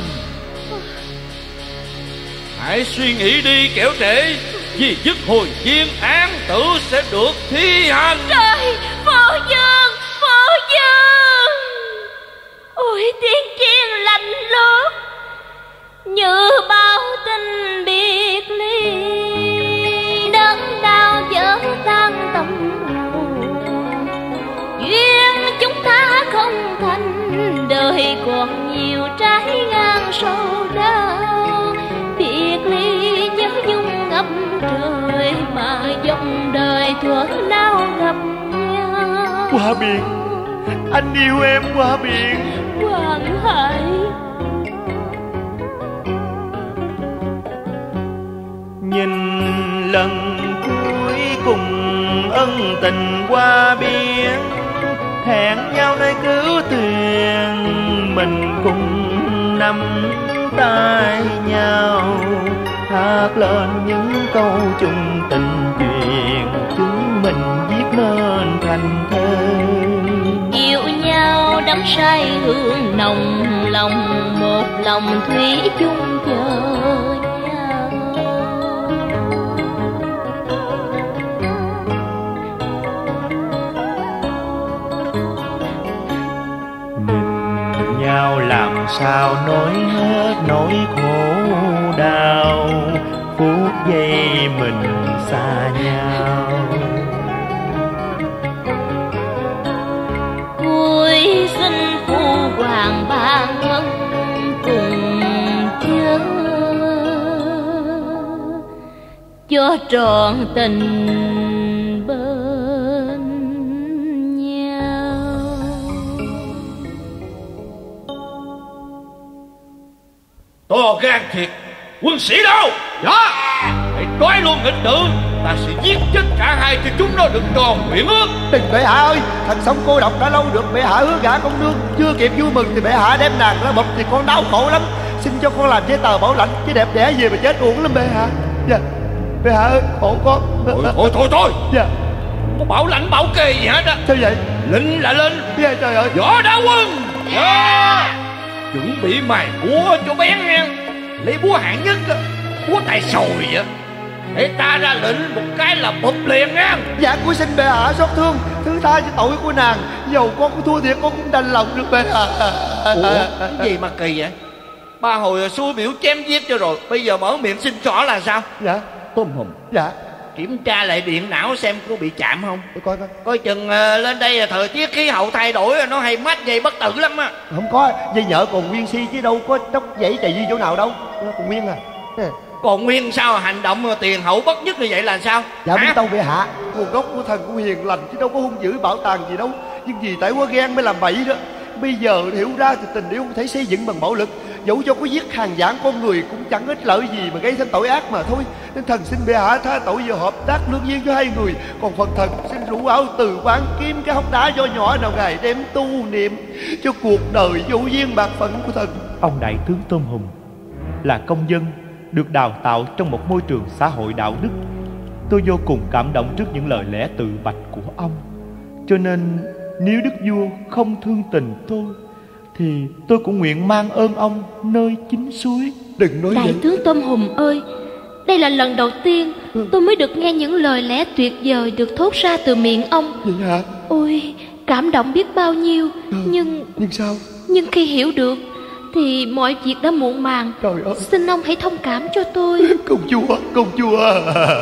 Speaker 10: Hãy suy nghĩ đi kẻo trễ, vì dứt hồi viên án tử sẽ được thi hành.
Speaker 4: Trời, phụ Dương, phụ Dương. Ôi tiếng chiên lạnh lót như bao tình biệt ly, đớn đau vỡ tan tâm hồn. Duyên chúng ta không thành, đời còn nhiều trái ngang sâu đau. Biệt ly nhớ nhung ngập trời, mà dòng đời thuở nào gặp nhau.
Speaker 9: Hoa Biện, anh yêu em Hoa Biện.
Speaker 4: Hoàng Hải,
Speaker 9: nhìn lần cuối cùng ân tình qua biển, hẹn nhau nơi cứu thuyền, mình cùng nắm tay nhau, hát lên những câu chung tình chuyện chúng mình viết nên thành thơ.
Speaker 4: yêu nhau đắm say hương nồng, lòng một lòng thủy chung chờ nhau.
Speaker 9: Nhìn nhau làm sao nói hết nỗi khổ đau, phút giây mình xa nhau.
Speaker 4: Cuối xin phu hoàng ban ân cùng chớ, cho trọn tình bên nhau.
Speaker 10: To gan thiệt, quân sĩ đâu? Dạ, hãy trói luôn nghịch tử, ta sẽ giết chết cả hai cho chúng nó được tròn nguyện ước.
Speaker 3: Đừng bệ hạ ơi, thằng sống cô độc đã lâu được bệ hạ hứa gả công nương, chưa kịp vui mừng thì bệ hạ đem nàng ra bụp thì con đau khổ lắm. Xin cho con làm giấy tờ bảo lãnh chứ đẹp đẽ về mà chết uổng lắm bệ hạ. Dạ, bệ hạ ơi, khổ con.
Speaker 10: Thôi.
Speaker 3: Dạ.
Speaker 10: Không có bảo lãnh bảo kê gì hết á.
Speaker 3: Sao vậy?
Speaker 10: Lệnh là lệnh.
Speaker 3: Dạ, trời ơi.
Speaker 10: Võ Đa Quân, chuẩn bị mài búa cho bén nha. Lấy búa hạng nhất á, búa tài sồi á, để ta ra lệnh một cái là bụp liền nha.
Speaker 3: Dạ, của xin bệ hạ xót thương, thứ tha cho tội của nàng. Dầu con có thua thiệt con cũng đành lòng được bệ hạ.
Speaker 2: Ủa, cái gì mà kỳ vậy? Ba hồi xui biểu chém giết cho rồi, bây giờ mở miệng xin xỏ là sao?
Speaker 3: Dạ.
Speaker 2: Tôm hùm.
Speaker 3: Dạ.
Speaker 2: Kiểm tra lại điện não xem có bị chạm không.
Speaker 3: Để coi.
Speaker 2: Coi chừng lên đây là thời tiết khí hậu thay đổi, nó hay mát dây bất tử lắm á.
Speaker 3: Không có, dây nhợ còn nguyên si chứ đâu có đốc dãy chạy di chỗ nào đâu. Nó còn nguyên à.
Speaker 2: Còn nguyên sao hành động tiền hậu bất nhất như vậy là sao?
Speaker 3: Dạ biết đâu bệ hạ, nguồn gốc của thần của hiền lành chứ đâu có hung dữ bảo tàng gì đâu. Nhưng vì tại quá ghen mới làm bậy đó. Bây giờ hiểu ra thì tình yêu không thể xây dựng bằng bạo lực.
Speaker 9: dẫu cho có giết hàng vạn con người cũng chẳng ích lợi gì mà gây thêm tội ác mà thôi. Nên thần xin bệ hạ tha tội và hợp tác lương duyên cho hai người. Còn phần thần xin rủ áo từ quán kiếm cái hốc đá do nhỏ nào ngài đem tu niệm cho cuộc đời vô duyên bạc phận của thần.
Speaker 8: Ông đại tướng Tôm Hùm là công dân được đào tạo trong một môi trường xã hội đạo đức. Tôi vô cùng cảm động trước những lời lẽ tự bạch của ông. Cho nên nếu đức vua không thương tình tôi thì tôi cũng nguyện mang ơn ông nơi chính suối.
Speaker 9: Đừng nói
Speaker 4: Đại
Speaker 9: vậy.
Speaker 4: tướng Tôm Hùm ơi, đây là lần đầu tiên tôi mới được nghe những lời lẽ tuyệt vời được thốt ra từ miệng ông.
Speaker 9: Vậy hả?
Speaker 4: Ôi, cảm động biết bao nhiêu. Nhưng
Speaker 9: sao?
Speaker 4: Nhưng khi hiểu được thì mọi việc đã muộn màng.
Speaker 9: Trời ơi.
Speaker 4: Xin ông hãy thông cảm cho tôi.
Speaker 9: Công chúa.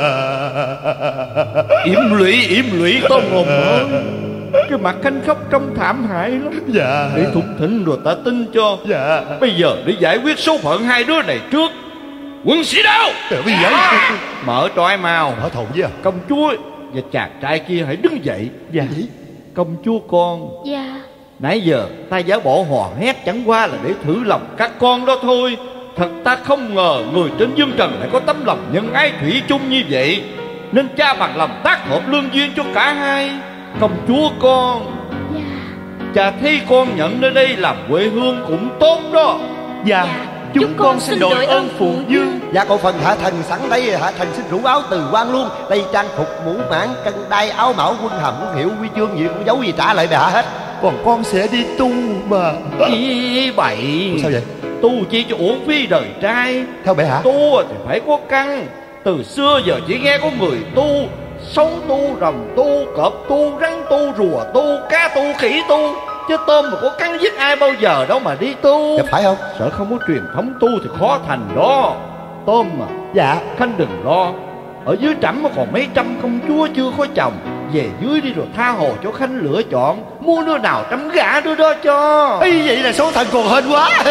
Speaker 10: Yểm lụy Tôm Hùm ơi. Cái mặt Khanh khóc trông thảm hại lắm.
Speaker 9: Dạ.
Speaker 10: Để thục thỉnh rồi ta tin cho.
Speaker 9: Dạ.
Speaker 10: Bây giờ để giải quyết số phận hai đứa này trước. Quân sĩ đâu?
Speaker 9: Bây giờ
Speaker 10: mở trói màu.
Speaker 9: mở thầu với
Speaker 10: Công chúa và chàng trai kia hãy đứng dậy.
Speaker 8: Dạ.
Speaker 10: Công chúa con.
Speaker 4: Dạ.
Speaker 10: Nãy giờ ta giả bộ hò hét chẳng qua là để thử lòng các con đó thôi. Thật ta không ngờ người trên dương trần lại có tấm lòng nhân ái thủy chung như vậy. Nên cha bằng lòng tác hợp lương duyên cho cả hai. Công chúa con.
Speaker 4: Dạ.
Speaker 10: Cha thấy con nhận nơi đây làm quê hương cũng tốt đó.
Speaker 8: Dạ. Chúng con xin đội ơn phụ vương.
Speaker 3: Dạ còn phần hạ thần sẵn đây, hạ thần xin rủ áo từ quan luôn. Đây trang phục mũ mãn cân đai áo mão quân hàm quân hiệu huy chương gì cũng giấu gì trả lại bệ hạ hết.
Speaker 9: Còn con sẽ đi tu mà.
Speaker 10: Ý bậy.
Speaker 3: Sao vậy?
Speaker 10: Tu chỉ cho uổng phí đời trai.
Speaker 3: Theo bệ hạ.
Speaker 10: Tu thì phải có căn. Từ xưa giờ chỉ nghe có người tu sông tu, rồng tu, cọp tu, rắn tu, rùa tu, cá tu, khỉ tu. Chứ tôm mà có cắn giết ai bao giờ đâu mà đi tu.
Speaker 3: Dạ phải không?
Speaker 10: Sợ không có truyền thống tu thì khó thành đó. Tôm mà.
Speaker 3: Dạ.
Speaker 10: Khanh đừng lo. Ở dưới trẫm còn mấy trăm công chúa chưa có chồng. Về dưới đi rồi tha hồ cho Khanh lựa chọn. Mua đứa nào trẫm gả đứa đó cho.
Speaker 3: Ý vậy là số thần còn hên quá.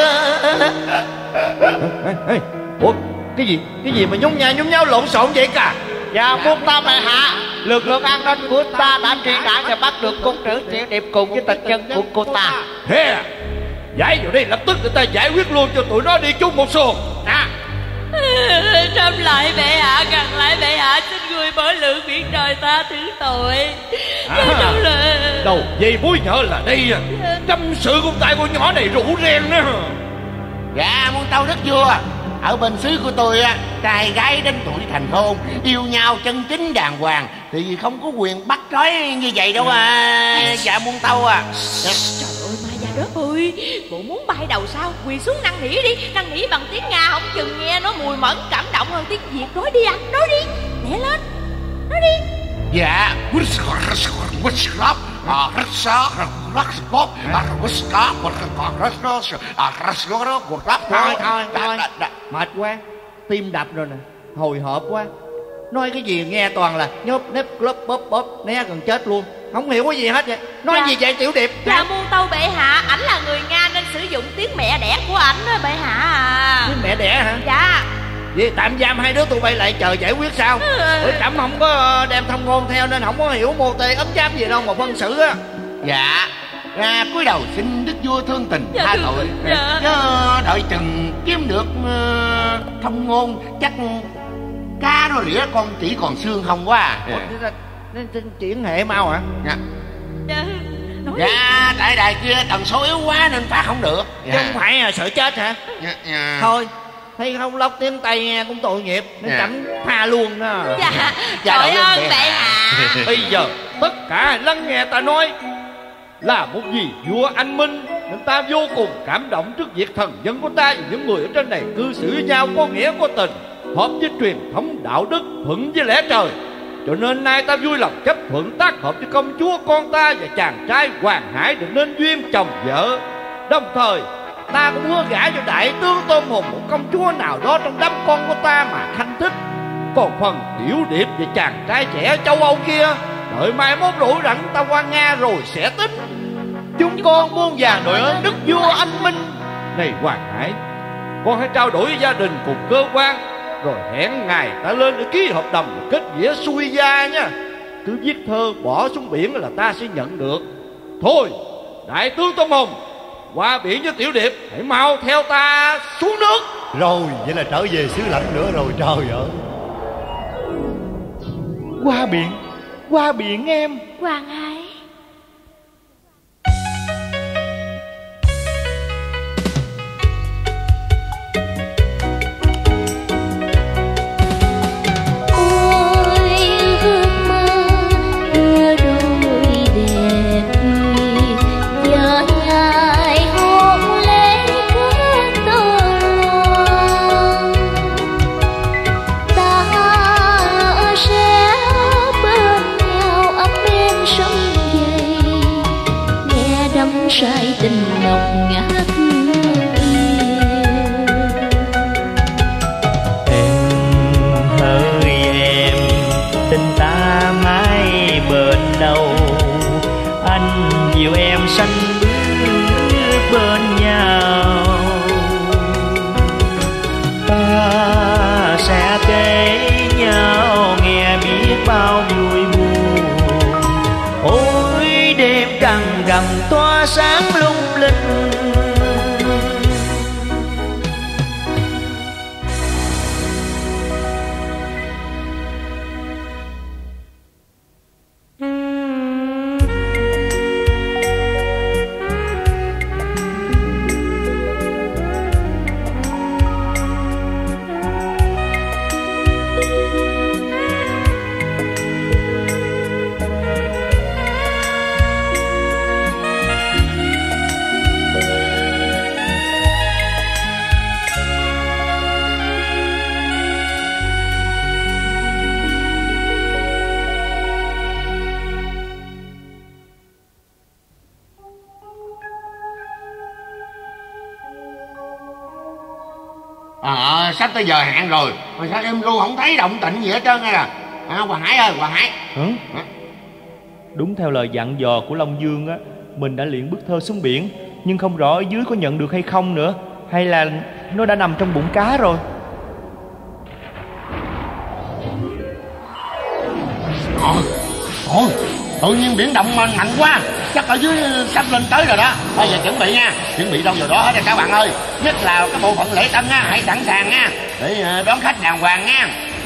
Speaker 10: Ủa cái gì mà nhúng nháo lộn xộn vậy cả?
Speaker 2: Dạ muôn ta bệ hạ, lực lượng an ninh của ta đã truy nã và bắt được cung nữ Tiểu Điệp cùng với tình nhân của cô ta.
Speaker 10: Thế à? Giải vào đây lập tức người ta giải quyết luôn cho tụi nó đi chung một xuồng.
Speaker 5: Trâm lại bệ hạ, gần lại bệ hạ, xin người mở lượng biển trời ta thứ tội.
Speaker 10: Đầu dây bối nhỡ là đây à. Tâm sự con tay con nhỏ này rủ ren nữa.
Speaker 2: Dạ muôn tâu đức vua, ở bên xứ của tôi á, trai gái đến tuổi thành hôn yêu nhau chân chính đàng hoàng thì không có quyền bắt trói như vậy đâu à. Dạ muôn tâu à.
Speaker 5: Trời ơi ma già đó ơi, bộ muốn bay đầu sao? Quỳ xuống năn nỉ đi, năn nỉ bằng tiếng Nga không chừng nghe nó mùi mẫn cảm động hơn tiếng Việt. Nói đi anh, nói đi, nhẹ lên, nói đi.
Speaker 2: Dạ.
Speaker 10: Thôi mệt quá, tim đập rồi nè, hồi hộp quá. Nói cái gì nghe toàn là nhốp nếp lốp bóp bóp, né gần chết luôn, không hiểu cái gì hết vậy. Nói
Speaker 5: Dạ.
Speaker 10: gì vậy Tiểu Điệp?
Speaker 5: Dạ muôn tâu bệ hạ, ảnh là người Nga nên sử dụng tiếng mẹ đẻ của ảnh đó bệ hạ à.
Speaker 10: Tiếng mẹ đẻ hả?
Speaker 5: Dạ.
Speaker 10: Vậy tạm giam hai đứa tụi bay lại chờ giải quyết sao? Bởi trẫm không có đem thông ngôn theo nên không có hiểu mô tê ấm giáp gì đâu mà phân xử á.
Speaker 2: Dạ. Cúi đầu xin đức vua thương tình
Speaker 5: Dạ,
Speaker 2: tha
Speaker 5: thưa
Speaker 2: tội.
Speaker 5: dạ.
Speaker 2: Chứ đợi chừng kiếm được thông ngôn chắc cá nó rỉa con chỉ còn xương không quá à.
Speaker 10: Chuyển hệ mau hả?
Speaker 2: Dạ.
Speaker 5: Dạ. Nói
Speaker 2: Dạ, tại đài kia tần số yếu quá nên phát không được.
Speaker 10: Chứ không phải là sợ chết hả?
Speaker 2: Dạ.
Speaker 10: Thôi, thấy không lóc tiếng Tây nghe cũng tội nghiệp nên
Speaker 2: Dạ.
Speaker 10: trẫm tha luôn đó.
Speaker 5: Dạ,
Speaker 2: Dạ,
Speaker 5: trời
Speaker 2: đội ơn
Speaker 5: ơn
Speaker 2: bệ
Speaker 5: bệ
Speaker 2: hạ.
Speaker 5: hạ.
Speaker 10: Bây giờ tất cả lắng nghe ta nói. Là một vị vua anh minh nên ta vô cùng cảm động trước việc thần dân của ta và những người ở trên này cư xử với nhau có nghĩa có tình, hợp với truyền thống đạo đức, thuận với lẽ trời. Cho nên nay ta vui lòng chấp thuận tác hợp với công chúa con ta và chàng trai Hoàng Hải được nên duyên chồng vợ. Đồng thời ta cũng hứa gả cho đại tướng Tôm Hùm một công chúa nào đó trong đám con của ta mà Khanh thích. Còn phần Tiểu Điệp và chàng trai trẻ châu Âu kia, đợi mai mốt rỗi rảnh ta qua Nga rồi sẽ tính. Chúng con muôn vàn đội ơn đức vua anh minh. Này Hoàng Hải, con hãy trao đổi với gia đình cùng cơ quan, rồi hẹn ngày ta lên để ký hợp đồng kết nghĩa xuôi gia nha. Cứ viết thơ bỏ xuống biển là ta sẽ nhận được. Thôi, đại tướng Tôm Hùm, Qua biển với Tiểu Điệp, hãy mau theo ta xuống nước.
Speaker 3: Rồi vậy là trở về xứ lạnh nữa rồi, trời ơi.
Speaker 9: Qua biển em.
Speaker 4: Hoàng Hải. Sai tình nồng ngát yêu.
Speaker 9: Em hỡi em, tình ta mãi bền lâu. Anh dìu em sánh bước bên nhau. Ta sẽ kể nhau nghe biết bao vui buồn. Ôi đêm trăng rằm tỏa sáng lung linh.
Speaker 7: Sắp tới giờ hẹn rồi mà sao em Lưu không thấy động tĩnh gì hết trơn hay là Hoàng Hải ơi, Hoàng Hải.
Speaker 8: Đúng theo lời dặn dò của Long Dương á, mình đã luyện bức thơ xuống biển, nhưng không rõ ở dưới có nhận được hay không nữa, hay là nó đã nằm trong bụng cá rồi.
Speaker 7: Ôi, tự nhiên biển động mạnh quá, chắc ở dưới sắp lên tới rồi đó. Bây giờ chuẩn bị nha, chuẩn bị đâu vào đó hết rồi các bạn ơi. Nhất là cái bộ phận lễ tân á, hãy sẵn sàng nha, để đón khách đàng hoàng nha.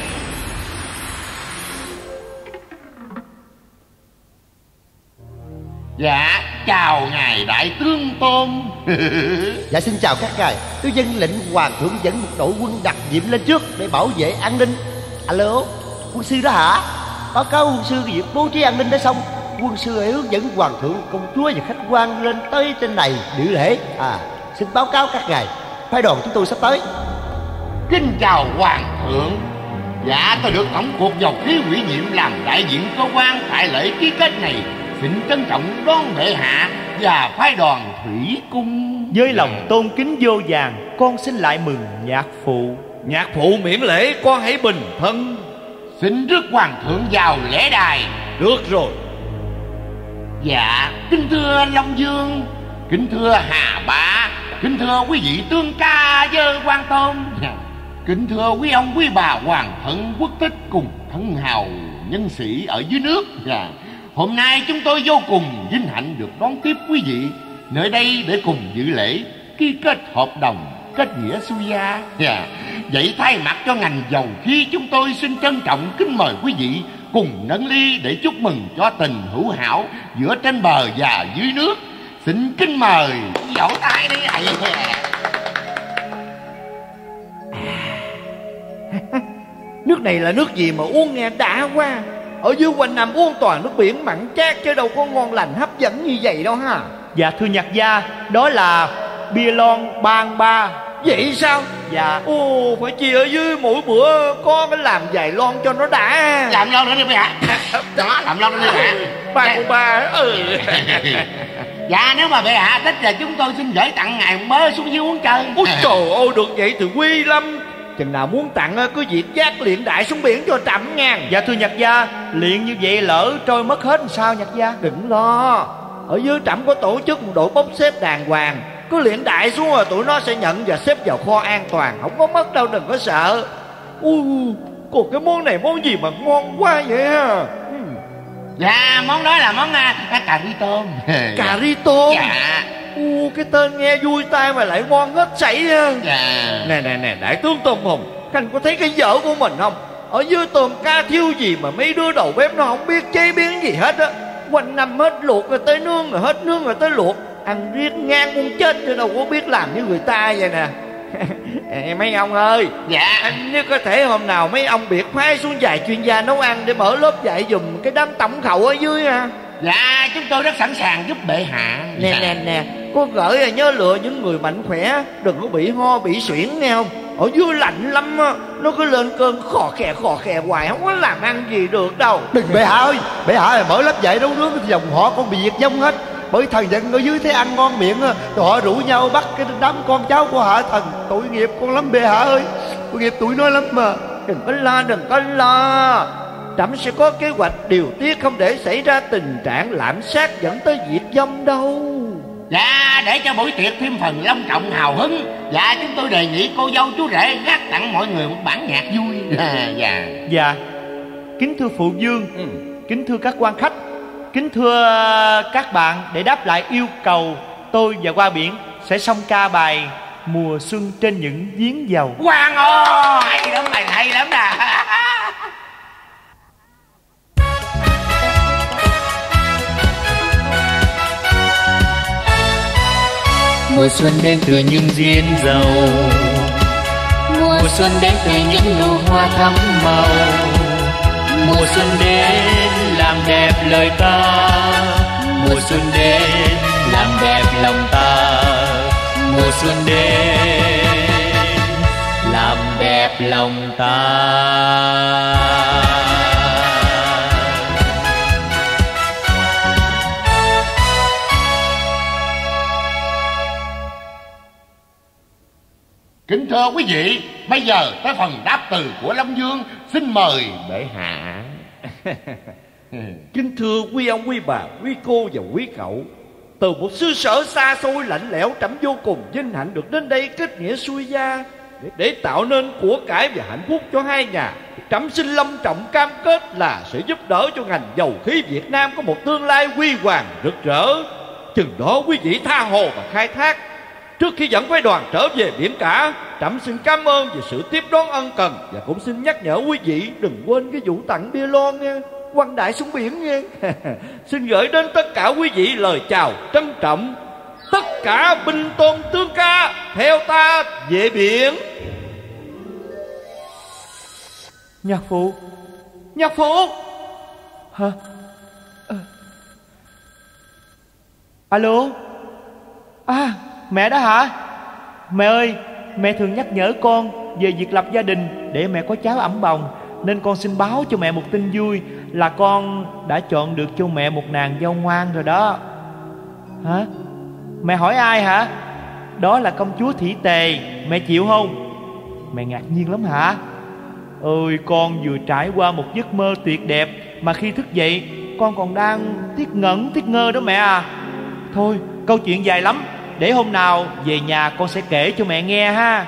Speaker 7: Dạ, chào ngài đại tướng Tôm.
Speaker 3: Dạ xin chào các ngài. Tôi dân lệnh hoàng thượng dẫn một đội quân đặc nhiệm lên trước để bảo vệ an ninh. Alo, quân sư đó hả? Báo cáo quân sư việc bố trí an ninh đã xong. Quân sư hãy hướng dẫn hoàng thượng, công chúa và khách quan lên tới trên này dự lễ. Xin báo cáo các ngài, phái đoàn chúng tôi sắp tới.
Speaker 7: Kính chào hoàng thượng. Dạ, tôi được tổng cục dầu khí ủy nhiệm làm đại diện cơ quan tại lễ ký kết này. Xin trân trọng đón bệ hạ và phái đoàn thủy cung.
Speaker 8: Với lòng tôn kính vô vàn, con xin lại mừng nhạc phụ.
Speaker 10: Nhạc phụ miễn lễ, con hãy bình thân.
Speaker 7: Xin rước hoàng thượng vào lễ đài.
Speaker 10: Được rồi.
Speaker 7: Dạ, kính thưa Long Dương, kính thưa Hà Bá, kính thưa quý vị tương ca với quan Tôm, kính thưa quý ông quý bà hoàng thân quốc thích cùng thân hào nhân sĩ ở dưới nước. Hôm nay chúng tôi vô cùng vinh hạnh được đón tiếp quý vị nơi đây để cùng dự lễ ký kết hợp đồng kết nghĩa xuôi gia. Vậy thay mặt cho ngành dầu khí, chúng tôi xin trân trọng kính mời quý vị cùng nâng ly để chúc mừng cho tình hữu hảo giữa trên bờ và dưới nước. Xin kính mời vỗ tay đi.
Speaker 2: Nước này là nước gì mà uống nghe đã quá. Ở dưới quanh Nam uống toàn nước biển mặn chát chứ đâu có ngon lành hấp dẫn như vậy đâu ha.
Speaker 8: Dạ thưa nhạc gia, đó là bia lon Bang Ba.
Speaker 2: Vậy sao?
Speaker 8: Dạ.
Speaker 2: Ồ, phải chia ở dưới mỗi bữa có cái làm vài lon cho nó đã.
Speaker 7: Làm lon nữa đi bệ hạ. Đó, làm lon nữa đi bệ hạ.
Speaker 2: Ba.
Speaker 7: Dạ, nếu mà bệ hạ thích là chúng tôi xin gửi tặng ngài mớ xuống dưới uống chơi.
Speaker 2: Ôi trời ơi, được vậy thì quý lắm. Chừng nào muốn tặng cứ việc giác luyện đại xuống biển cho trẫm nha.
Speaker 8: Dạ thưa nhạc gia, luyện như vậy lỡ trôi mất hết làm sao nhạc gia?
Speaker 2: Đừng lo, ở dưới trẫm có tổ chức một đội bốc xếp đàng hoàng. Cứ luyện đại xuống rồi tụi nó sẽ nhận và xếp vào kho an toàn, không có mất đâu, đừng có sợ. Còn cái món này món gì mà ngon quá vậy ha?
Speaker 7: Dạ, món đó là món cà ri tôm.
Speaker 2: Cà ri tôm?
Speaker 7: Dạ.
Speaker 10: Cái tên nghe vui tai mà lại ngon hết sảy á.
Speaker 2: Dạ.
Speaker 10: Nè đại tướng Tôm Hùm, Khanh có thấy cái vở của mình không? Ở dưới tôm cá thiêu gì mà mấy đứa đầu bếp nó không biết chế biến gì hết á. Quanh năm hết luộc rồi tới nướng, rồi hết nướng rồi tới luộc, ăn riết ngang muốn chết chứ đâu có biết làm như người ta vậy nè. Mấy ông ơi,
Speaker 2: dạ,
Speaker 10: nếu có thể hôm nào mấy ông biệt phái xuống vài chuyên gia nấu ăn để mở lớp dạy dùm cái đám tổng khẩu ở dưới ha.
Speaker 2: Dạ, chúng tôi rất sẵn sàng giúp bệ hạ.
Speaker 10: Nè, có gửi nhớ lựa những người mạnh khỏe, đừng có bị ho bị suyễn nghe không. Ở dưới lạnh lắm á, nó cứ lên cơn khò khè hoài, không có làm ăn gì được đâu.
Speaker 3: Đừng bệ hạ ơi, bệ hạ mở lớp dạy nấu nướng thì dòng họ con bị diệt vong hết. Bởi thần dân ở dưới thấy ăn ngon miệng rồi họ rủ nhau bắt cái đám con cháu của hạ thần. Tội nghiệp con lắm bệ hạ ơi, tội nghiệp tụi nó lắm mà.
Speaker 10: Đừng có lo, Trẫm sẽ có kế hoạch điều tiết không để xảy ra tình trạng lạm sát dẫn tới diệt vong đâu.
Speaker 2: Dạ, để cho buổi tiệc thêm phần long trọng hào hứng, dạ chúng tôi đề nghị cô dâu chú rể gác tặng mọi người một bản nhạc vui.
Speaker 8: Dạ, kính thưa phụ vương, kính thưa các quan khách, kính thưa các bạn, để đáp lại yêu cầu, tôi và Hoa Biển sẽ song ca bài Mùa Xuân trên những giếng dầu.
Speaker 2: Hoàng ơi, hay lắm nè.
Speaker 11: Mùa xuân đến từ những giếng dầu, mùa xuân đến từ những nụ hoa thắm màu. Mùa xuân đến làm đẹp lời ca, mùa xuân đến làm đẹp lòng ta. Mùa xuân đến làm đẹp lòng ta.
Speaker 7: Kính thưa quý vị, bây giờ tới phần đáp từ của Long Vương, xin mời bệ hạ.
Speaker 10: Kính thưa quý ông, quý bà, quý cô và quý cậu, từ một xứ sở xa xôi lạnh lẽo, Trẫm vô cùng vinh hạnh được đến đây kết nghĩa xuôi gia để tạo nên của cải và hạnh phúc cho hai nhà. Trẫm xin long trọng cam kết là sẽ giúp đỡ cho ngành dầu khí Việt Nam có một tương lai huy hoàng rực rỡ. Chừng đó quý vị tha hồ và khai thác. Trước khi dẫn phái đoàn trở về biển cả, Trẫm xin cảm ơn về sự tiếp đón ân cần, và cũng xin nhắc nhở quý vị đừng quên cái vụ tặng bia lon nha, quăng đại xuống biển nha. Xin gửi đến tất cả quý vị lời chào trân trọng. Tất cả binh tôn tướng ca theo ta về biển.
Speaker 8: Nhạc phụ hả? Alo, mẹ đó hả? Mẹ ơi, mẹ thường nhắc nhở con về việc lập gia đình để mẹ có cháu ẵm bồng, nên con xin báo cho mẹ một tin vui là con đã chọn được cho mẹ một nàng dâu ngoan rồi đó. Hả? Mẹ hỏi ai hả? Đó là công chúa Thủy Tề. Mẹ chịu không? Mẹ ngạc nhiên lắm hả? Ôi, con vừa trải qua một giấc mơ tuyệt đẹp mà khi thức dậy con còn đang tiếc ngơ đó mẹ à. Thôi, câu chuyện dài lắm, để hôm nào về nhà con sẽ kể cho mẹ nghe ha.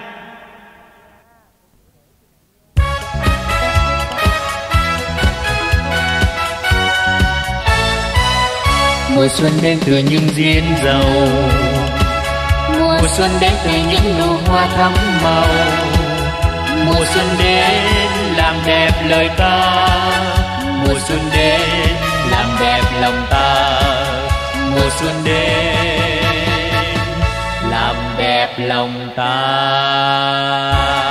Speaker 11: Mùa xuân đến từ những giếng dầu, mùa xuân đến từ những nụ hoa thắm màu. Mùa xuân đến làm đẹp lời ca, mùa xuân đến làm đẹp lòng ta. Mùa xuân đến làm đẹp lòng ta.